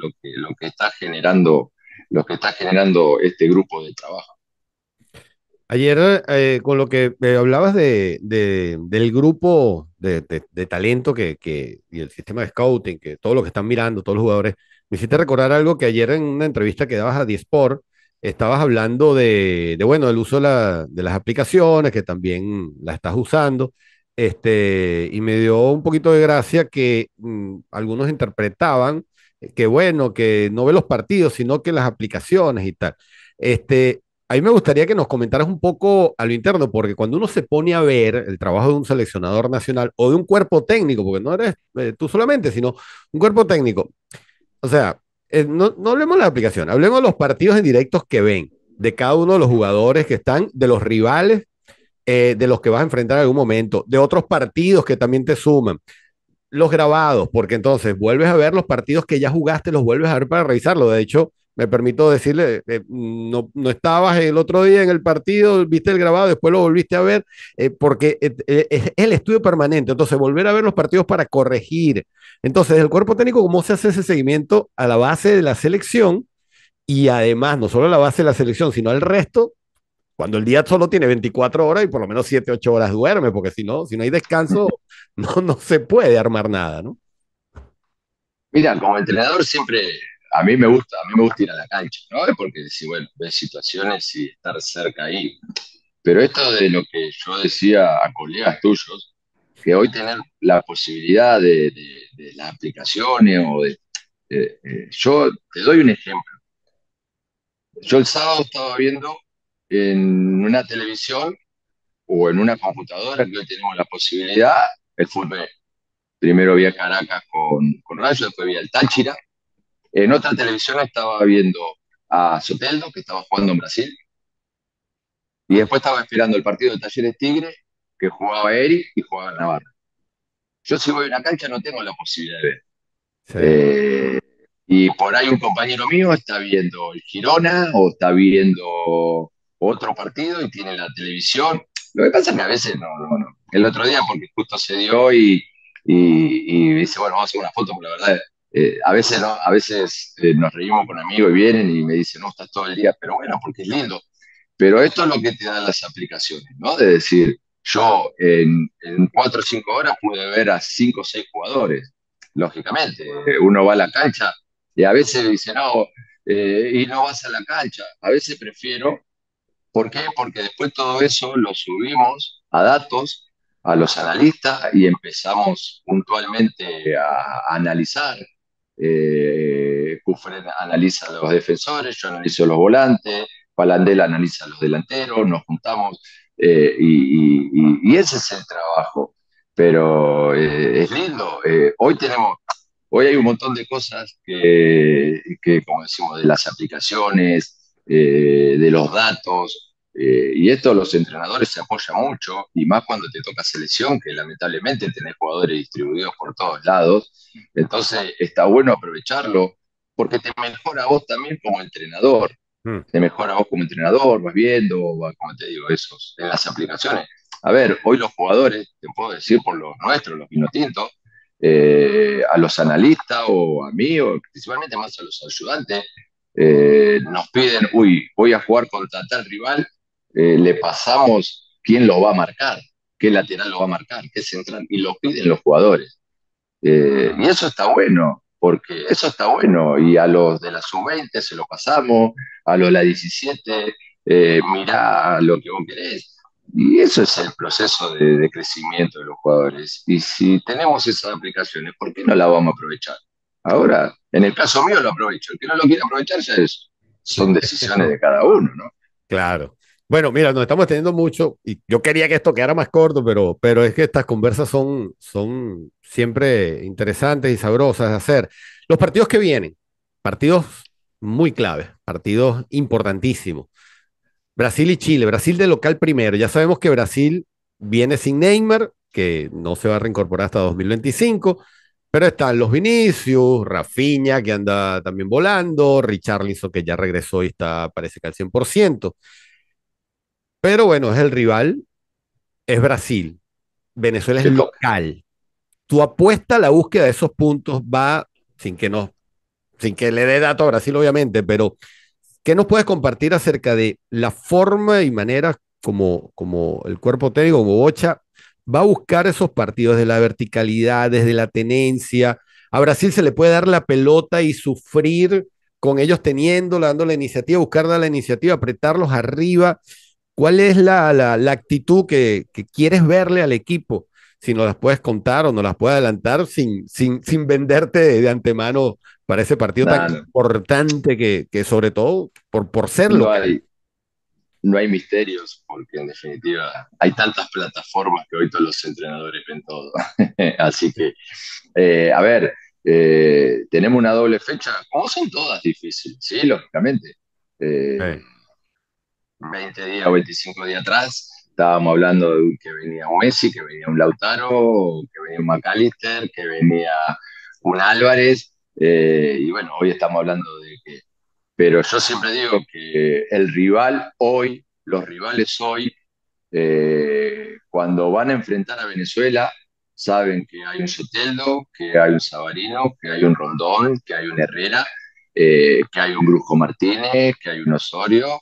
lo que está generando este grupo de trabajo. Ayer, con lo que hablabas del grupo de talento y el sistema de scouting, que todo lo que están mirando, todos los jugadores, me hiciste recordar algo que ayer en una entrevista que dabas a Diesport, estabas hablando bueno, del uso de las aplicaciones, que también las estás usando, y me dio un poquito de gracia que algunos interpretaban que, bueno, que no ve los partidos, sino que las aplicaciones y tal. Este, a mí me gustaría que nos comentaras un poco a lo interno, porque cuando uno se pone a ver el trabajo de un seleccionador nacional o de un cuerpo técnico, porque no eres tú solamente, sino un cuerpo técnico, o sea, no hablemos de la aplicación, hablemos de los partidos en directos que ven, de cada uno de los jugadores que están, de los rivales, de los que vas a enfrentar en algún momento, de otros partidos que también te suman, los grabados, porque entonces vuelves a ver los partidos que ya jugaste, los vuelves a ver para revisarlo. De hecho, me permito decirle, no estabas el otro día en el partido, viste el grabado, después lo volviste a ver, porque es el estudio permanente. Entonces, volver a ver los partidos para corregir. Entonces, el cuerpo técnico, ¿cómo se hace ese seguimiento a la base de la selección? Y además, no solo a la base de la selección, sino al resto, cuando el día solo tiene 24 horas y por lo menos 7 8 horas duerme, porque si no hay descanso, no se puede armar nada, ¿no? Mira, como entrenador siempre a mí me gusta ir a la cancha, ¿no? Porque si, bueno, ves situaciones y estar cerca ahí. Pero esto de lo que yo decía a colegas tuyos, que hoy tener la posibilidad de las aplicaciones yo te doy un ejemplo. Yo el sábado estaba viendo en una televisión o en una computadora, que hoy tenemos la posibilidad, el fútbol. Primero vi a Caracas con Rayo, después vi al Táchira. En otra televisión estaba viendo a Soteldo, que estaba jugando en Brasil, y después estaba esperando el partido de Talleres Tigre, que jugaba Eric y jugaba Navarro. Yo si voy a una cancha no tengo la posibilidad de ver. Sí, Eh, y por ahí un compañero mío está viendo el Girona o está viendo otro partido y tiene la televisión. Lo que pasa es que a veces no. El otro día, porque justo se dio y dice, bueno, vamos a hacer una foto, pero la verdad, a veces, no, a veces nos reímos con amigos y vienen y me dicen, no, estás todo el día, pero bueno, porque es lindo. Pero esto es lo que te dan las aplicaciones, ¿no? De decir, yo en 4 o 5 horas pude ver a 5 o 6 jugadores. Lógicamente, uno va a la cancha y a veces dice, no, y no vas a la cancha. A veces prefiero, ¿por qué? Porque después todo eso lo subimos a datos, a los analistas y empezamos puntualmente a analizar. Cufren analiza a los defensores, yo analizo los volantes, Palandela analiza a los delanteros, nos juntamos y ese es el trabajo. Pero es lindo. Hoy hay un montón de cosas como decimos, de las aplicaciones, de los datos, y esto los entrenadores se apoyan mucho, y más cuando te toca selección, que lamentablemente tenés jugadores distribuidos por todos lados, entonces está bueno aprovecharlo, porque te mejora a vos también como entrenador, mm, te mejora a vos como entrenador, vas viendo, como te digo, en las aplicaciones. A ver, hoy los jugadores, te puedo decir por los nuestros, los pinotintos, a los analistas o a mí, o principalmente más a los ayudantes, nos piden, uy, voy a jugar contra tal rival, le pasamos quién lo va a marcar, qué lateral lo va a marcar, qué central, y lo piden los jugadores. Y eso está bueno, porque eso está bueno, y a los de la sub-20 se lo pasamos, a los de la 17, mirá lo que vos querés. Y eso es el proceso de crecimiento de los jugadores. Y si tenemos esas aplicaciones, ¿por qué no la vamos a aprovechar? Ahora, en el caso mío lo aprovecho. El que no lo quiere aprovechar ya son decisiones de cada uno, ¿no? claro. Bueno, mira, nos estamos teniendo mucho y yo quería que esto quedara más corto, pero es que estas conversas son siempre interesantes y sabrosas de hacer. Los partidos que vienen, partidos muy claves, partidos importantísimos. Brasil y Chile, Brasil de local primero. Ya sabemos que Brasil viene sin Neymar, que no se va a reincorporar hasta 2025, pero están los Vinicius, Rafinha, que anda también volando, Richarlison, que ya regresó y está, parece que al 100%. Pero bueno, es el rival, es Brasil. Venezuela es Sí, local. Tu apuesta a la búsqueda de esos puntos va, sin que nos, sin que le dé dato a Brasil, obviamente, pero ¿qué nos puedes compartir acerca de la forma y manera como el cuerpo técnico, como Bocha, va a buscar esos partidos de la verticalidad, desde la tenencia? A Brasil se le puede dar la pelota y sufrir con ellos teniéndola, dando la iniciativa, buscar dar la iniciativa, apretarlos arriba. ¿Cuál es la actitud que quieres verle al equipo? Si nos las puedes contar o nos las puedes adelantar sin venderte de antemano para ese partido tan nada, importante que sobre todo por ser no local. hay, no hay misterios, porque en definitiva hay tantas plataformas que hoy todos los entrenadores ven todo. Así que, a ver, tenemos una doble fecha, como son todas difíciles, sí, lógicamente. Eh, Eh, 20 días o 25 días atrás estábamos hablando de que venía un Messi, que venía un Lautaro, que venía un McAllister, que venía un Álvarez, y bueno, hoy estamos hablando de que... Pero yo siempre digo que el rival hoy, los rivales hoy, cuando van a enfrentar a Venezuela, saben que hay un Soteldo, que hay un Savarino, que hay un Rondón, que hay un Herrera, que hay un Brujo Martínez, que hay un Osorio,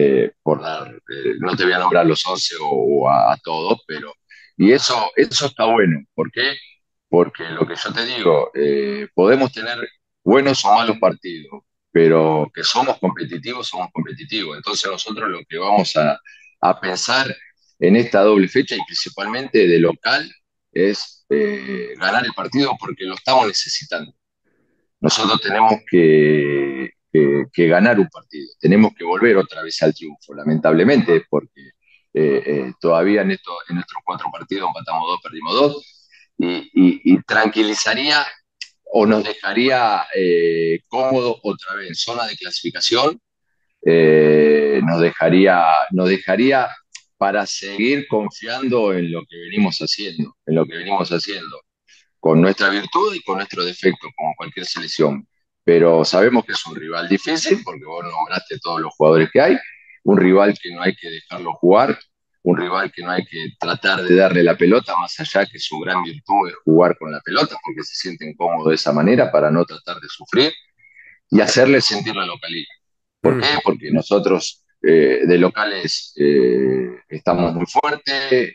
no te voy a nombrar los 11 o a todos, pero... Y eso está bueno. ¿Por qué? Porque lo que yo te digo, podemos tener buenos o malos partidos, pero que somos competitivos, somos competitivos. Entonces nosotros lo que vamos a pensar en esta doble fecha y principalmente de local es ganar el partido porque lo estamos necesitando. Nosotros tenemos que ganar un partido, tenemos que volver otra vez al triunfo, lamentablemente, porque todavía en estos 4 partidos empatamos 2, perdimos 2, y tranquilizaría o nos dejaría cómodo otra vez en zona de clasificación, nos dejaría para seguir confiando en lo que venimos haciendo, en lo que venimos haciendo con nuestra virtud y con nuestro defecto, como cualquier selección. Pero sabemos que es un rival difícil, porque vos nombraste todos los jugadores que hay, un rival que no hay que dejarlo jugar, un rival que no hay que tratar de darle la pelota, más allá que su gran virtud es jugar con la pelota, porque se sienten cómodos de esa manera para no tratar de sufrir y hacerle sentir la localidad. ¿Por qué? Mm. Porque nosotros de locales estamos muy fuertes,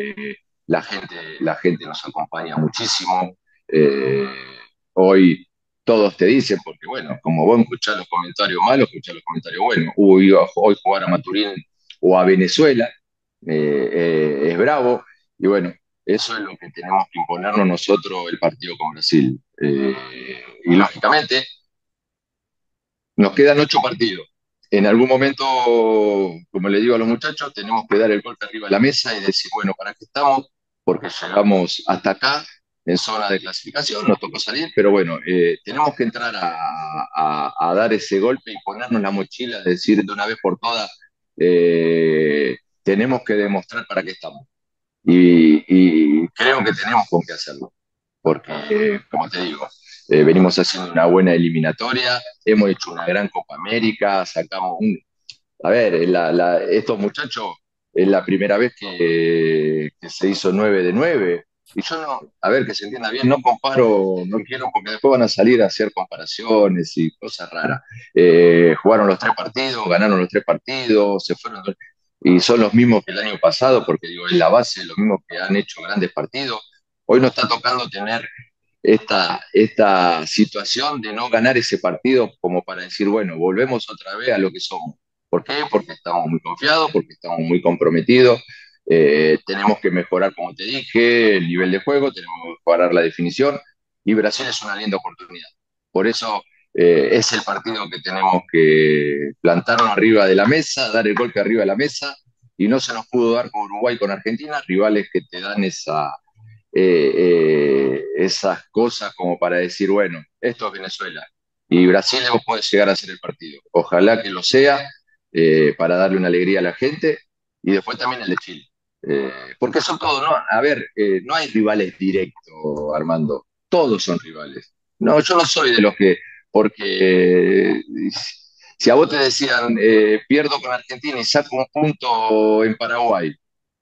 la gente nos acompaña muchísimo. Eh, Hoy todos te dicen, porque bueno, como vos escuchás los comentarios malos, escuchás los comentarios buenos. Hoy jugar a Maturín o a Venezuela es bravo, y bueno, eso es lo que tenemos que imponernos nosotros el partido con Brasil. Y lógicamente nos quedan 8 partidos. En algún momento, como le digo a los muchachos, tenemos que dar el golpe arriba de la mesa y decir, bueno, ¿para qué estamos? Porque llegamos hasta acá en zona de clasificación, nos tocó salir, pero bueno, tenemos que entrar a dar ese golpe y ponernos la mochila, decir de una vez por todas, tenemos que demostrar para qué estamos. Y creo que tenemos con qué hacerlo, porque, como te digo, venimos haciendo una buena eliminatoria, hemos hecho una gran Copa América, sacamos un... A ver, estos muchachos es la primera vez que se hizo 9 de 9. Y yo no, a ver, que se entienda bien, no comparo, no quiero, porque después van a salir a hacer comparaciones y cosas raras. Jugaron los 3 partidos, ganaron los 3 partidos, se fueron y son los mismos que el año pasado, porque digo, en la base, los mismos que han hecho grandes partidos. Hoy nos está tocando tener esta situación de no ganar ese partido como para decir, bueno, volvemos otra vez a lo que somos. ¿Por qué? Porque estamos muy confiados, porque estamos muy comprometidos, tenemos que mejorar, como te dije, el nivel de juego, tenemos que mejorar la definición, y Brasil es una linda oportunidad. Por eso es el partido que tenemos que plantarnos arriba de la mesa, dar el golpe arriba de la mesa, y no se nos pudo dar con Uruguay, con Argentina, rivales que te dan esas cosas como para decir, bueno, esto es Venezuela y Brasil puede llegar a ser el partido. Ojalá que lo sea, para darle una alegría a la gente, y después también el de Chile. Porque son todos, ¿no? A ver, no hay rivales directos, Armando. Todos son rivales. No, yo no soy de los que, porque si a vos te decían, pierdo con Argentina y saco un punto en Paraguay,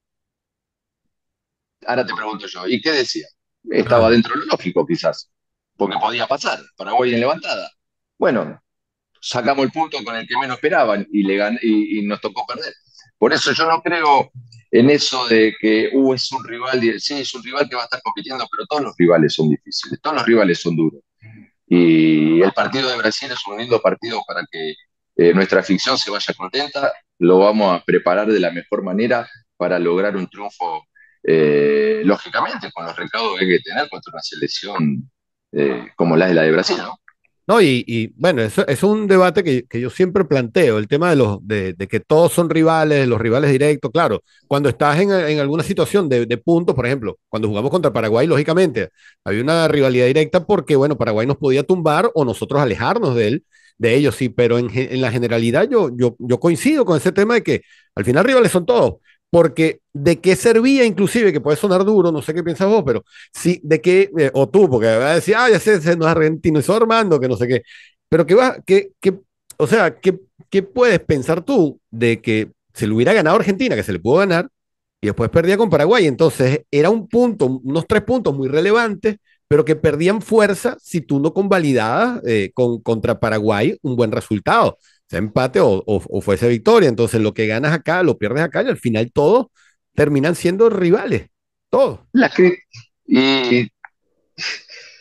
ahora te pregunto yo, ¿y qué decía? Estaba Claro. dentro de lo lógico, quizás, porque podía pasar. Paraguay en levantada. Bueno, sacamos el punto con el que menos esperaban y nos tocó perder. Por eso yo no creo en eso de que es un rival, sí, es un rival que va a estar compitiendo, pero todos los rivales son difíciles, todos los rivales son duros. Y el partido de Brasil es un lindo partido para que nuestra afición se vaya contenta. Lo vamos a preparar de la mejor manera para lograr un triunfo, lógicamente, con los recaudos que hay que tener contra una selección como la de Brasil, ¿no? No, bueno, eso es un debate que yo siempre planteo, el tema de que todos son rivales, los rivales directos, claro, cuando estás en alguna situación de puntos, por ejemplo, cuando jugamos contra Paraguay, lógicamente, había una rivalidad directa porque, bueno, Paraguay nos podía tumbar o nosotros alejarnos de ellos, sí, pero en la generalidad yo coincido con ese tema de que al final rivales son todos, porque de qué servía inclusive, que puede sonar duro, no sé qué piensas vos, pero sí, de qué, o tú, porque va a decir, ah, ya sé, ese no es argentino, eso Armando, que no sé qué, pero o sea, ¿qué puedes pensar tú de que se le hubiera ganado a Argentina, que se le pudo ganar, y después perdía con Paraguay? Entonces era un punto, unos 3 puntos muy relevantes, pero que perdían fuerza si tú no convalidabas contra Paraguay un buen resultado, sea empate o fuese victoria. Entonces lo que ganas acá, lo pierdes acá, y al final todos terminan siendo rivales, todos. La cri- y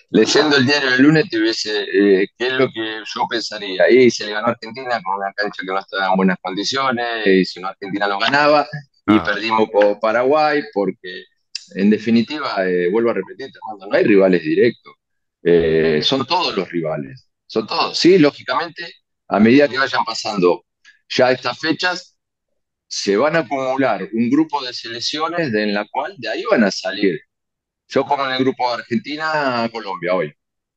leyendo el diario del lunes, te hubiese, ¿qué es lo que yo pensaría? Y se le ganó a Argentina con una cancha que no estaba en buenas condiciones, y si no Argentina lo ganaba, y Ah, perdimos por Paraguay, porque en definitiva, vuelvo a repetir, cuando no hay rivales directos, son todos los rivales, son todos. Sí, lógicamente, a medida que vayan pasando ya estas fechas, se van a acumular un grupo de selecciones en la cual de ahí van a salir. Yo pongo en el grupo de Argentina a Colombia hoy.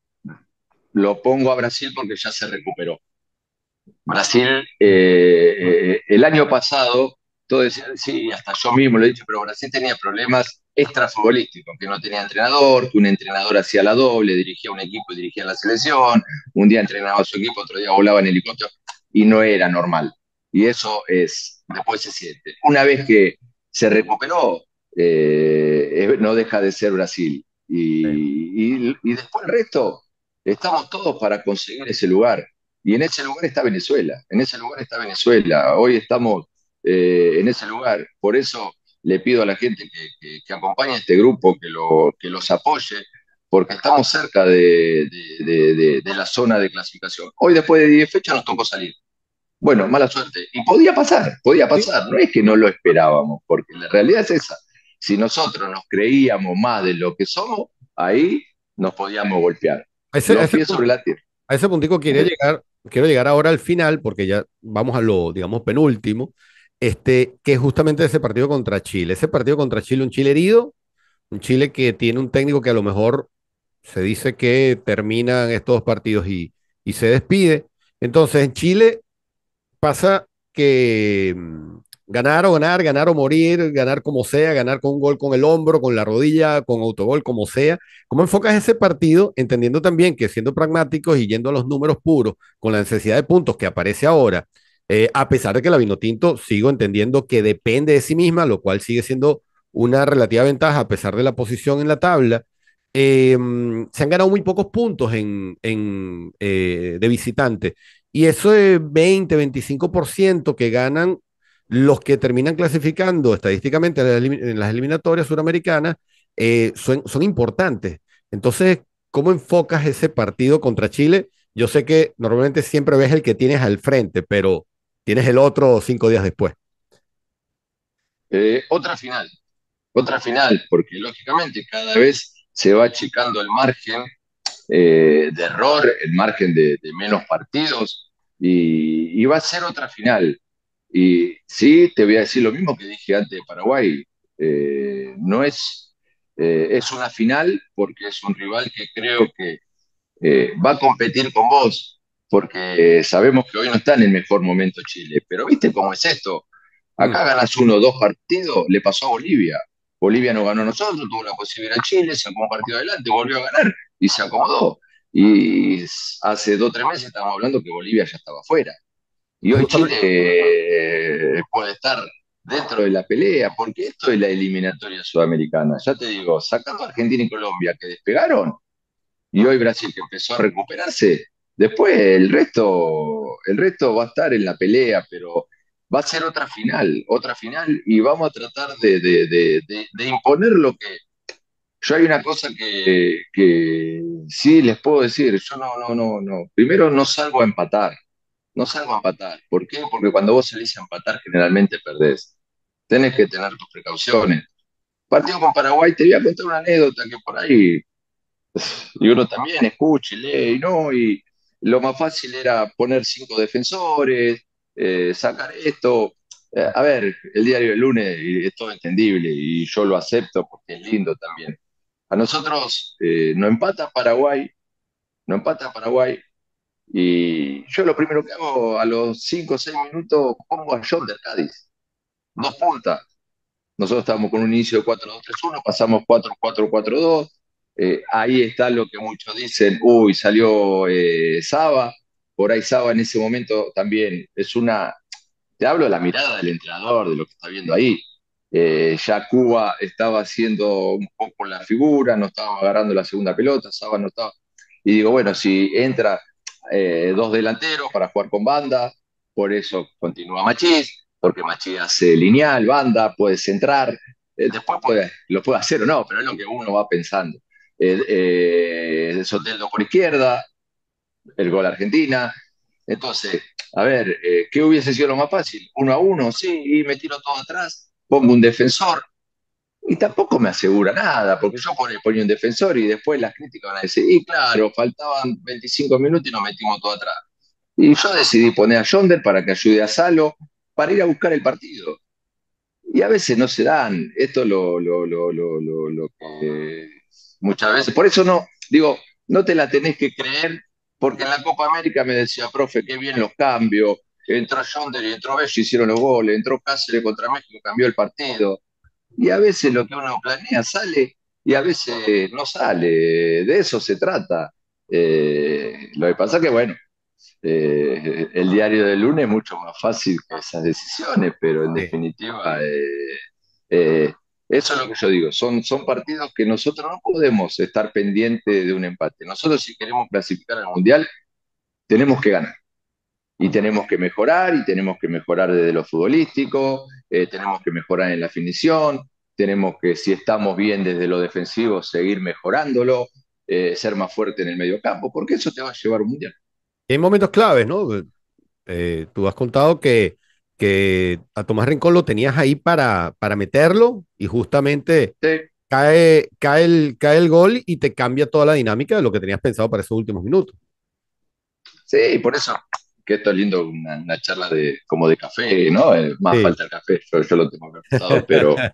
Lo pongo a Brasil porque ya se recuperó. Brasil, el año pasado, todo decía, sí, hasta yo mismo lo he dicho, pero Brasil tenía problemas extrafutbolísticos, que no tenía entrenador, que un entrenador hacía la doble, dirigía un equipo y dirigía la selección, un día entrenaba a su equipo, otro día volaba en helicóptero, y no era normal. Y eso es, después se siente. Una vez que se recuperó, no deja de ser Brasil. sí. Y después el resto, estamos todos para conseguir ese lugar. Y en ese lugar está Venezuela, en ese lugar está Venezuela. Hoy estamos en ese lugar. Por eso le pido a la gente que acompañe a este grupo, que los apoye, porque estamos cerca de la zona de clasificación. Hoy, después de 10 fechas, nos tocó salir. Bueno, mala suerte. Y podía Sí, pasar. No es que no lo esperábamos, porque la realidad es esa. Si nosotros nos creíamos más de lo que somos, ahí nos podíamos golpear. a ese, a Los ese pies sobre punto, la tierra. a ese puntico quiero llegar ahora al final, porque ya vamos a lo, digamos, penúltimo, que es justamente ese partido contra Chile. Ese partido contra Chile, un Chile herido, un Chile que tiene un técnico que a lo mejor se dice que terminan estos dos partidos y se despide. Entonces, en Chile pasa que ganar o ganar, ganar o morir, ganar como sea, ganar con un gol con el hombro, con la rodilla, con autogol, como sea. ¿Cómo enfocas ese partido, entendiendo también que siendo pragmáticos y yendo a los números puros, con la necesidad de puntos que aparece ahora, a pesar de que la Vinotinto sigo entendiendo que depende de sí misma, lo cual sigue siendo una relativa ventaja a pesar de la posición en la tabla? Se han ganado muy pocos puntos de visitante. Y eso de 20-25% que ganan los que terminan clasificando estadísticamente en las eliminatorias suramericanas son importantes. Entonces, ¿cómo enfocas ese partido contra Chile? Yo sé que normalmente siempre ves el que tienes al frente, pero tienes el otro 5 días después. Otra otra final, porque lógicamente cada vez se va achicando el margen de error, el margen de menos partidos, y va a ser otra final. Y sí, te voy a decir lo mismo que dije antes de Paraguay. No es, es una final porque es un rival que creo que va a competir con vos, porque sabemos que hoy no está en el mejor momento Chile, pero viste cómo es esto. Mm. Acá ganas uno o dos partidos, le pasó a Bolivia. Bolivia no ganó a nosotros, tuvo la posibilidad a Chile, sacó un partido adelante, volvió a ganar y se acomodó. Y hace 2 o 3 meses estábamos hablando que Bolivia ya estaba fuera. Y hoy Chile Justamente, puede estar dentro de la pelea, porque esto es la eliminatoria sudamericana. Ya te digo, sacando a Argentina y Colombia que despegaron, y hoy Brasil que empezó a recuperarse, después el resto va a estar en la pelea, pero va a ser otra final, y vamos a tratar de imponer lo que... Yo hay una cosa que sí les puedo decir, yo no, primero no salgo a empatar, no salgo a empatar. ¿Por qué? Porque cuando vos salís a empatar generalmente perdés. Tenés que tener tus precauciones. Partido con Paraguay, te voy a contar una anécdota que por ahí y uno también escucha y lee, ¿no? Y lo más fácil era poner 5 defensores, sacar esto. A ver, el diario del lunes es todo entendible y yo lo acepto porque es lindo también. A nosotros no empata Paraguay, no empata Paraguay, y yo lo primero que hago a los 5 o 6 minutos pongo a John del Cádiz, dos puntas. Nosotros estábamos con un inicio de 4-2-3-1, pasamos 4-4-4-2. Ahí está lo que muchos dicen, uy, salió Saba. Por ahí Saba en ese momento también es una, te hablo de la mirada del entrenador, de lo que está viendo ahí. Ya Cuba estaba haciendo un poco la figura, no estaba agarrando la segunda pelota, Saba no estaba. Y digo, bueno, si entra dos delanteros para jugar con banda, por eso continúa Machís, porque Machís hace lineal, banda, puede centrar, después lo puede hacer o no, pero es lo que uno va pensando. Soteldo por izquierda, el gol Argentina. Entonces, a ver, ¿qué hubiese sido lo más fácil? 1-1, sí, y me tiro todo atrás, pongo un defensor, y tampoco me asegura nada, porque yo ponía un defensor y después las críticas van a decir, y claro, faltaban 25 minutos y nos metimos todo atrás. Y yo decidí poner a Yonder para que ayude a Salo, para ir a buscar el partido. Y a veces no se dan. Esto lo que muchas veces. Por eso no, digo, no te la tenés que creer, porque en la Copa América me decía, profe, qué bien los cambios. Entró Yonder y entró Bello, hicieron los goles. Entró Cáceres contra México, cambió el partido. Y a veces lo que uno planea sale y a veces no sale. De eso se trata. Lo que pasa que, bueno, el diario del lunes es mucho más fácil que esas decisiones, pero en Sí. definitiva, eh, eso es lo que yo digo. Son partidos que nosotros no podemos estar pendientes de un empate. Nosotros, si queremos clasificar al Mundial, tenemos que ganar y tenemos que mejorar desde lo futbolístico, tenemos que mejorar en la definición, tenemos que, si estamos bien desde lo defensivo, seguir mejorándolo, ser más fuerte en el medio campo, porque eso te va a llevar a un mundial. Y hay momentos claves, ¿no? Tú has contado que a Tomás Rincón lo tenías ahí para meterlo y justamente Sí, cae el gol y te cambia toda la dinámica de lo que tenías pensado para esos últimos minutos. sí, por eso que esto es lindo, una charla como de café, ¿no? Más Sí. falta el café, yo lo tengo pensado, pero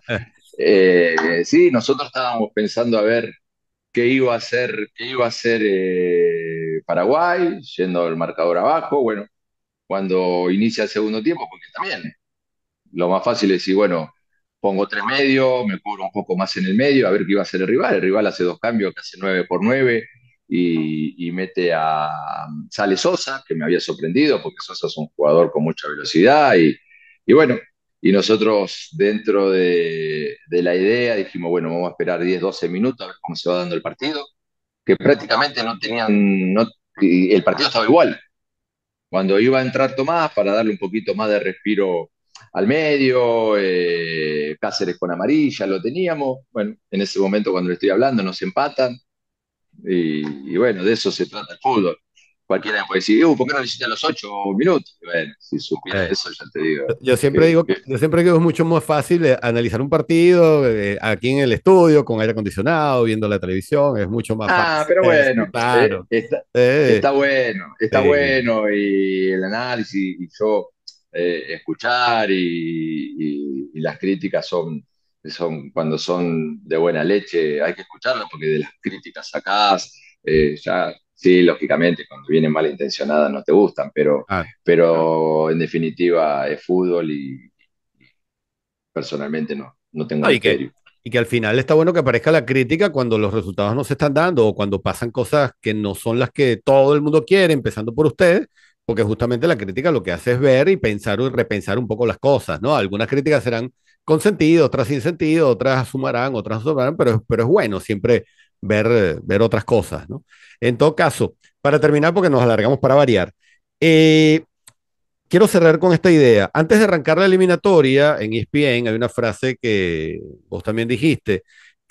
sí, nosotros estábamos pensando a ver qué iba a hacer Paraguay, yendo el marcador abajo, bueno, cuando inicia el segundo tiempo, porque también lo más fácil es decir, bueno, pongo tres medios, me cubro un poco más en el medio, a ver qué iba a hacer el rival. El rival hace dos cambios, que hace 9 por 9 y mete sale Sosa, que me había sorprendido, porque Sosa es un jugador con mucha velocidad y bueno, y nosotros dentro de la idea dijimos, bueno, vamos a esperar 10 12 minutos a ver cómo se va dando el partido, que prácticamente no tenían, no, y el partido estaba igual, cuando iba a entrar Tomás para darle un poquito más de respiro al medio, Cáceres con amarilla, lo teníamos. Bueno, en ese momento cuando le estoy hablando nos empatan y bueno, de eso se trata el fútbol. Cualquiera puede decir, ¿por qué no le hiciste a los 8 minutos? Y bueno, si supiera Eh, eso, ya te digo. Yo yo siempre digo que es mucho más fácil analizar un partido aquí en el estudio, con aire acondicionado, viendo la televisión, es mucho más Ah, fácil. pero bueno, Claro. está, Eh, está eh, bueno y el análisis y yo escuchar y las críticas cuando son de buena leche, hay que escucharlas porque de las críticas sacás, ya, sí, lógicamente, cuando vienen malintencionadas no te gustan, pero, ah, pero en definitiva es fútbol y personalmente no tengo no, criterio. y que al final está bueno que aparezca la crítica cuando los resultados no se están dando o cuando pasan cosas que no son las que todo el mundo quiere, empezando por ustedes, porque justamente la crítica lo que hace es ver y pensar y repensar un poco las cosas, ¿no? Algunas críticas serán con sentido, otras sin sentido, otras sumarán, otras no sumarán, pero es bueno siempre ver otras cosas, ¿no? En todo caso, para terminar, porque nos alargamos para variar, eh, quiero cerrar con esta idea. Antes de arrancar la eliminatoria, en ESPN hay una frase que vos también dijiste,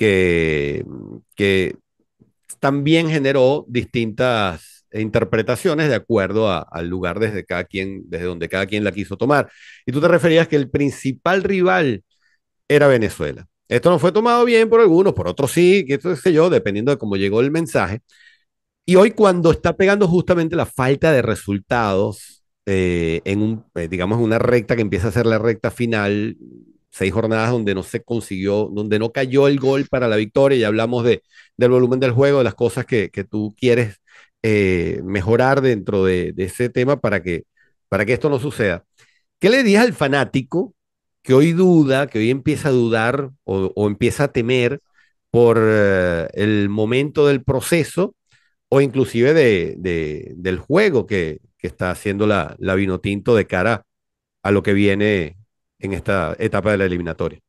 que también generó distintas interpretaciones de acuerdo al lugar desde cada quien, desde donde cada quien la quiso tomar. Y tú te referías que el principal rival era Venezuela. Esto no fue tomado bien por algunos, por otros sí, que esto sé yo, dependiendo de cómo llegó el mensaje. Y hoy cuando está pegando justamente la falta de resultados digamos, una recta que empieza a ser la recta final, 6 jornadas donde no se consiguió, donde no cayó el gol para la victoria, ya hablamos del volumen del juego, de las cosas que tú quieres mejorar dentro de ese tema para que esto no suceda. ¿Qué le dirías al fanático que hoy duda, que hoy empieza a dudar o empieza a temer por el momento del proceso? O inclusive del juego que está haciendo la Vinotinto de cara a lo que viene en esta etapa de la eliminatoria.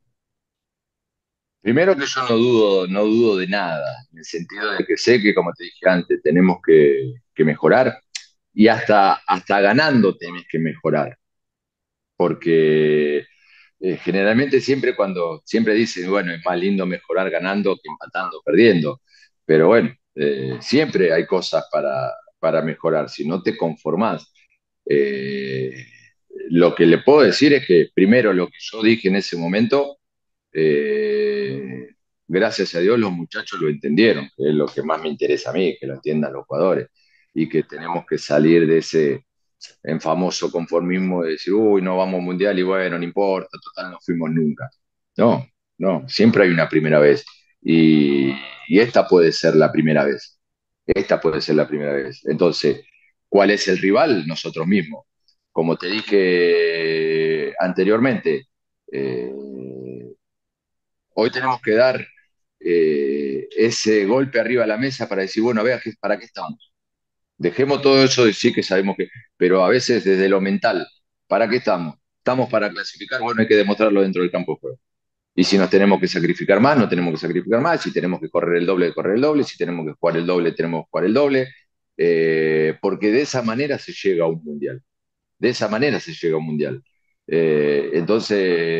Primero que yo no dudo de nada, en el sentido de que sé que, como te dije antes, tenemos que mejorar y hasta ganando tenés que mejorar, porque generalmente siempre dicen, bueno, es más lindo mejorar ganando que empatando, perdiendo. pero bueno, siempre hay cosas para mejorar, si no te conformás. Eh, lo que le puedo decir es que primero lo que yo dije en ese momento, eh, gracias a Dios los muchachos lo entendieron, que es lo que más me interesa a mí, que lo entiendan los jugadores y que tenemos que salir de ese en famoso conformismo de decir, uy, no vamos al mundial y bueno, no importa, total, no fuimos nunca. No, no, siempre hay una primera vez y, y esta puede ser la primera vez. Esta puede ser la primera vez. Entonces, ¿cuál es el rival? Nosotros mismos. Como te dije anteriormente, eh, hoy tenemos que dar ese golpe arriba a la mesa para decir, bueno, a ver, ¿para qué estamos? Dejemos todo eso de sí que sabemos que, pero a veces desde lo mental, ¿para qué estamos? Estamos para clasificar, bueno, hay que demostrarlo dentro del campo de juego. Y si nos tenemos que sacrificar más, no tenemos que sacrificar más. Si tenemos que correr el doble, correr el doble. Si tenemos que jugar el doble, tenemos que jugar el doble. Porque de esa manera se llega a un mundial. De esa manera se llega a un mundial. Entonces,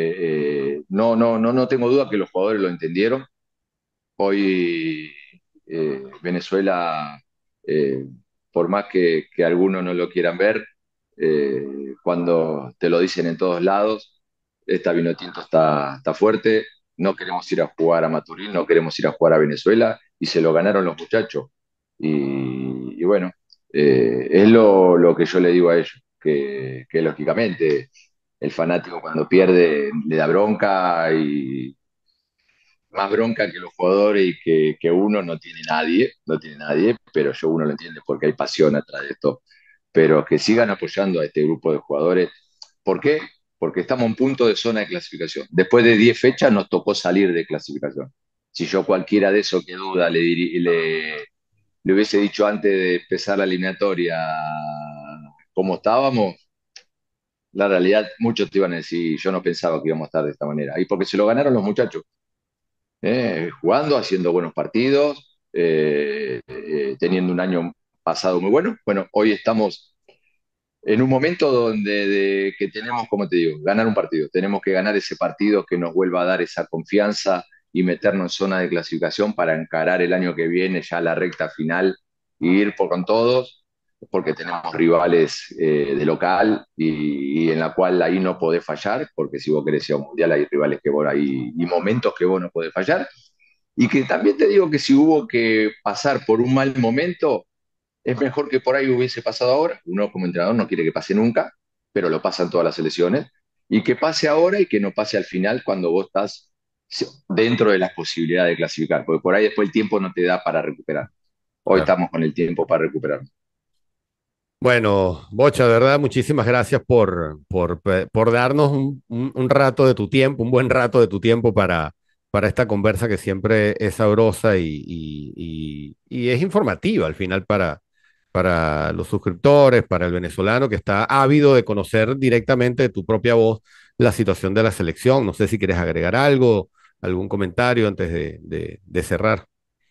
no tengo duda que los jugadores lo entendieron. Hoy Venezuela, eh, por más que algunos no lo quieran ver, cuando te lo dicen en todos lados, esta Vinotinto está fuerte, no queremos ir a jugar a Maturín, no queremos ir a jugar a Venezuela, y se lo ganaron los muchachos. Y bueno, es lo que yo le digo a ellos, que lógicamente el fanático cuando pierde le da bronca y más bronca que los jugadores y que uno no tiene nadie, no tiene nadie, pero yo uno lo entiende porque hay pasión atrás de esto. Pero que sigan apoyando a este grupo de jugadores. ¿Por qué? Porque estamos en punto de zona de clasificación. Después de 10 fechas nos tocó salir de clasificación. Si yo cualquiera de esos que duda le hubiese dicho antes de empezar la eliminatoria cómo estábamos, la realidad muchos te iban a decir, yo no pensaba que íbamos a estar de esta manera. Y porque se lo ganaron los muchachos jugando, haciendo buenos partidos, teniendo un año pasado muy bueno. Bueno, hoy estamos en un momento donde que tenemos, como te digo, ganar un partido. Tenemos que ganar ese partido que nos vuelva a dar esa confianza y meternos en zona de clasificación para encarar el año que viene ya la recta final y ir por con todos, porque tenemos rivales de local y en la cual ahí no podés fallar, porque si vos querés ir a un mundial hay rivales que vos ahí y momentos que vos no podés fallar. Y que también te digo que si hubo que pasar por un mal momento, es mejor que por ahí hubiese pasado ahora. Uno como entrenador no quiere que pase nunca, pero lo pasan todas las selecciones. Y que pase ahora y que no pase al final cuando vos estás dentro de las posibilidades de clasificar, porque por ahí después el tiempo no te da para recuperar. Hoy Claro. estamos con el tiempo para recuperar. Bueno, Bocha, de verdad, muchísimas gracias por darnos un rato de tu tiempo, un buen rato de tu tiempo para esta conversa que siempre es sabrosa y es informativa al final para los suscriptores, para el venezolano que está ávido de conocer directamente de tu propia voz la situación de la selección. No sé si quieres agregar algo, algún comentario antes de cerrar.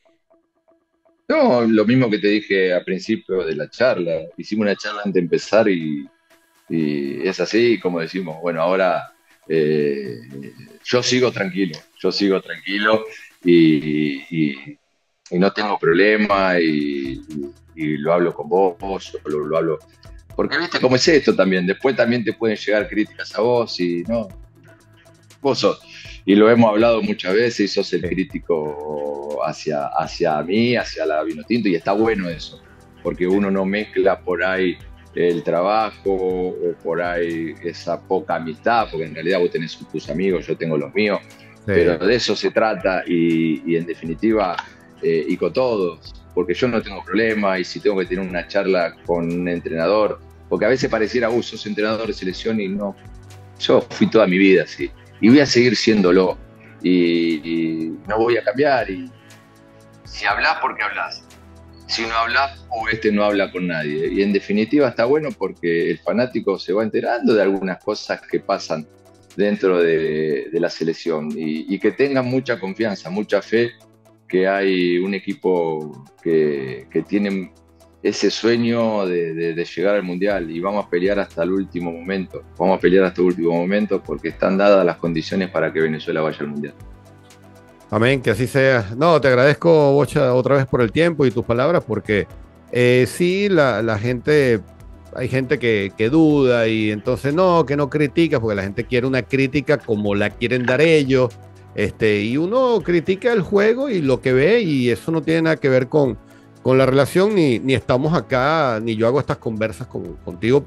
No, lo mismo que te dije al principio de la charla. Hicimos una charla antes de empezar y es así como decimos, bueno, ahora eh, yo sigo tranquilo y y no tengo problema y lo hablo con vos, lo hablo. Porque viste cómo es esto también, después también te pueden llegar críticas a vos y no, vos sos, y lo hemos hablado muchas veces y sos el Sí, crítico hacia mí, hacia la Vinotinto y está bueno eso, porque uno no mezcla por ahí el trabajo o por ahí esa poca amistad, porque en realidad vos tenés tus amigos, yo tengo los míos, pero sí, de eso se trata y en definitiva, y con todos, porque yo no tengo problema y si tengo que tener una charla con un entrenador, porque a veces pareciera, sos entrenador de selección y no, yo fui toda mi vida así y voy a seguir siéndolo y no voy a cambiar y si hablas, porque hablas. Si no hablas, o este no habla con nadie. Y en definitiva está bueno porque el fanático se va enterando de algunas cosas que pasan dentro de la selección y que tengan mucha confianza, mucha fe que hay un equipo que tiene ese sueño de llegar al Mundial y vamos a pelear hasta el último momento. Vamos a pelear hasta el último momento porque están dadas las condiciones para que Venezuela vaya al Mundial. Amén, que así sea. No, te agradezco, Bocha, otra vez por el tiempo y tus palabras, porque sí, la gente, hay gente que duda y entonces no, que no critica, porque la gente quiere una crítica como la quieren dar ellos, y uno critica el juego y lo que ve y eso no tiene nada que ver con la relación, ni estamos acá, ni yo hago estas conversas contigo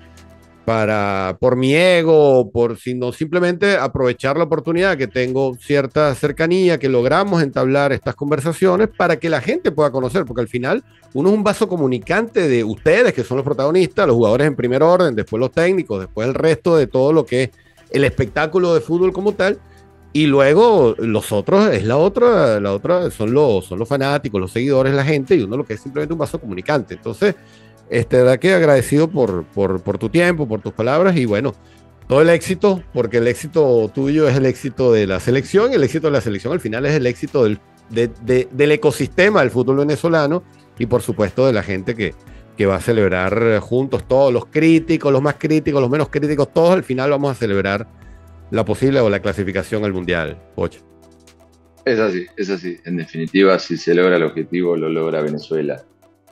por mi ego, sino simplemente aprovechar la oportunidad que tengo cierta cercanía, que logramos entablar estas conversaciones para que la gente pueda conocer, porque al final uno es un vaso comunicante de ustedes, que son los protagonistas, los jugadores en primer orden, después los técnicos, después el resto de todo lo que es el espectáculo de fútbol como tal. Y luego los otros es la otra son los fanáticos, los seguidores, la gente, y uno lo que es simplemente un vaso comunicante. Entonces, de verdad que agradecido por tu tiempo, por tus palabras y bueno, todo el éxito, porque el éxito tuyo es el éxito de la selección y el éxito de la selección al final es el éxito del ecosistema del fútbol venezolano y por supuesto de la gente que va a celebrar juntos, todos los críticos, los más críticos, los menos críticos, todos al final vamos a celebrar la posible o la clasificación al Mundial, Pocho. Es así, es así. En definitiva, si se logra el objetivo, lo logra Venezuela.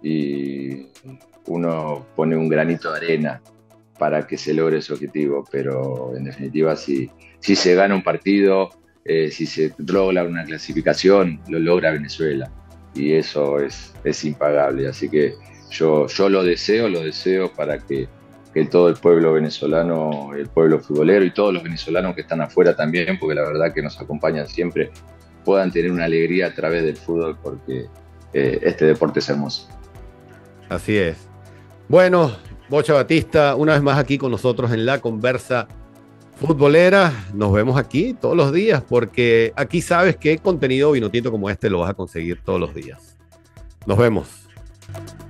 Y uno pone un granito de arena para que se logre ese objetivo, pero en definitiva, si se gana un partido, si se logra una clasificación, lo logra Venezuela. Y eso es impagable. Así que yo lo deseo para que todo el pueblo venezolano, el pueblo futbolero y todos los venezolanos que están afuera también, porque la verdad que nos acompañan siempre, puedan tener una alegría a través del fútbol, porque este deporte es hermoso. Así es. Bueno, Bocha Batista, una vez más aquí con nosotros en la conversa futbolera. Nos vemos aquí todos los días, porque aquí sabes que contenido vinotinto como este lo vas a conseguir todos los días. Nos vemos.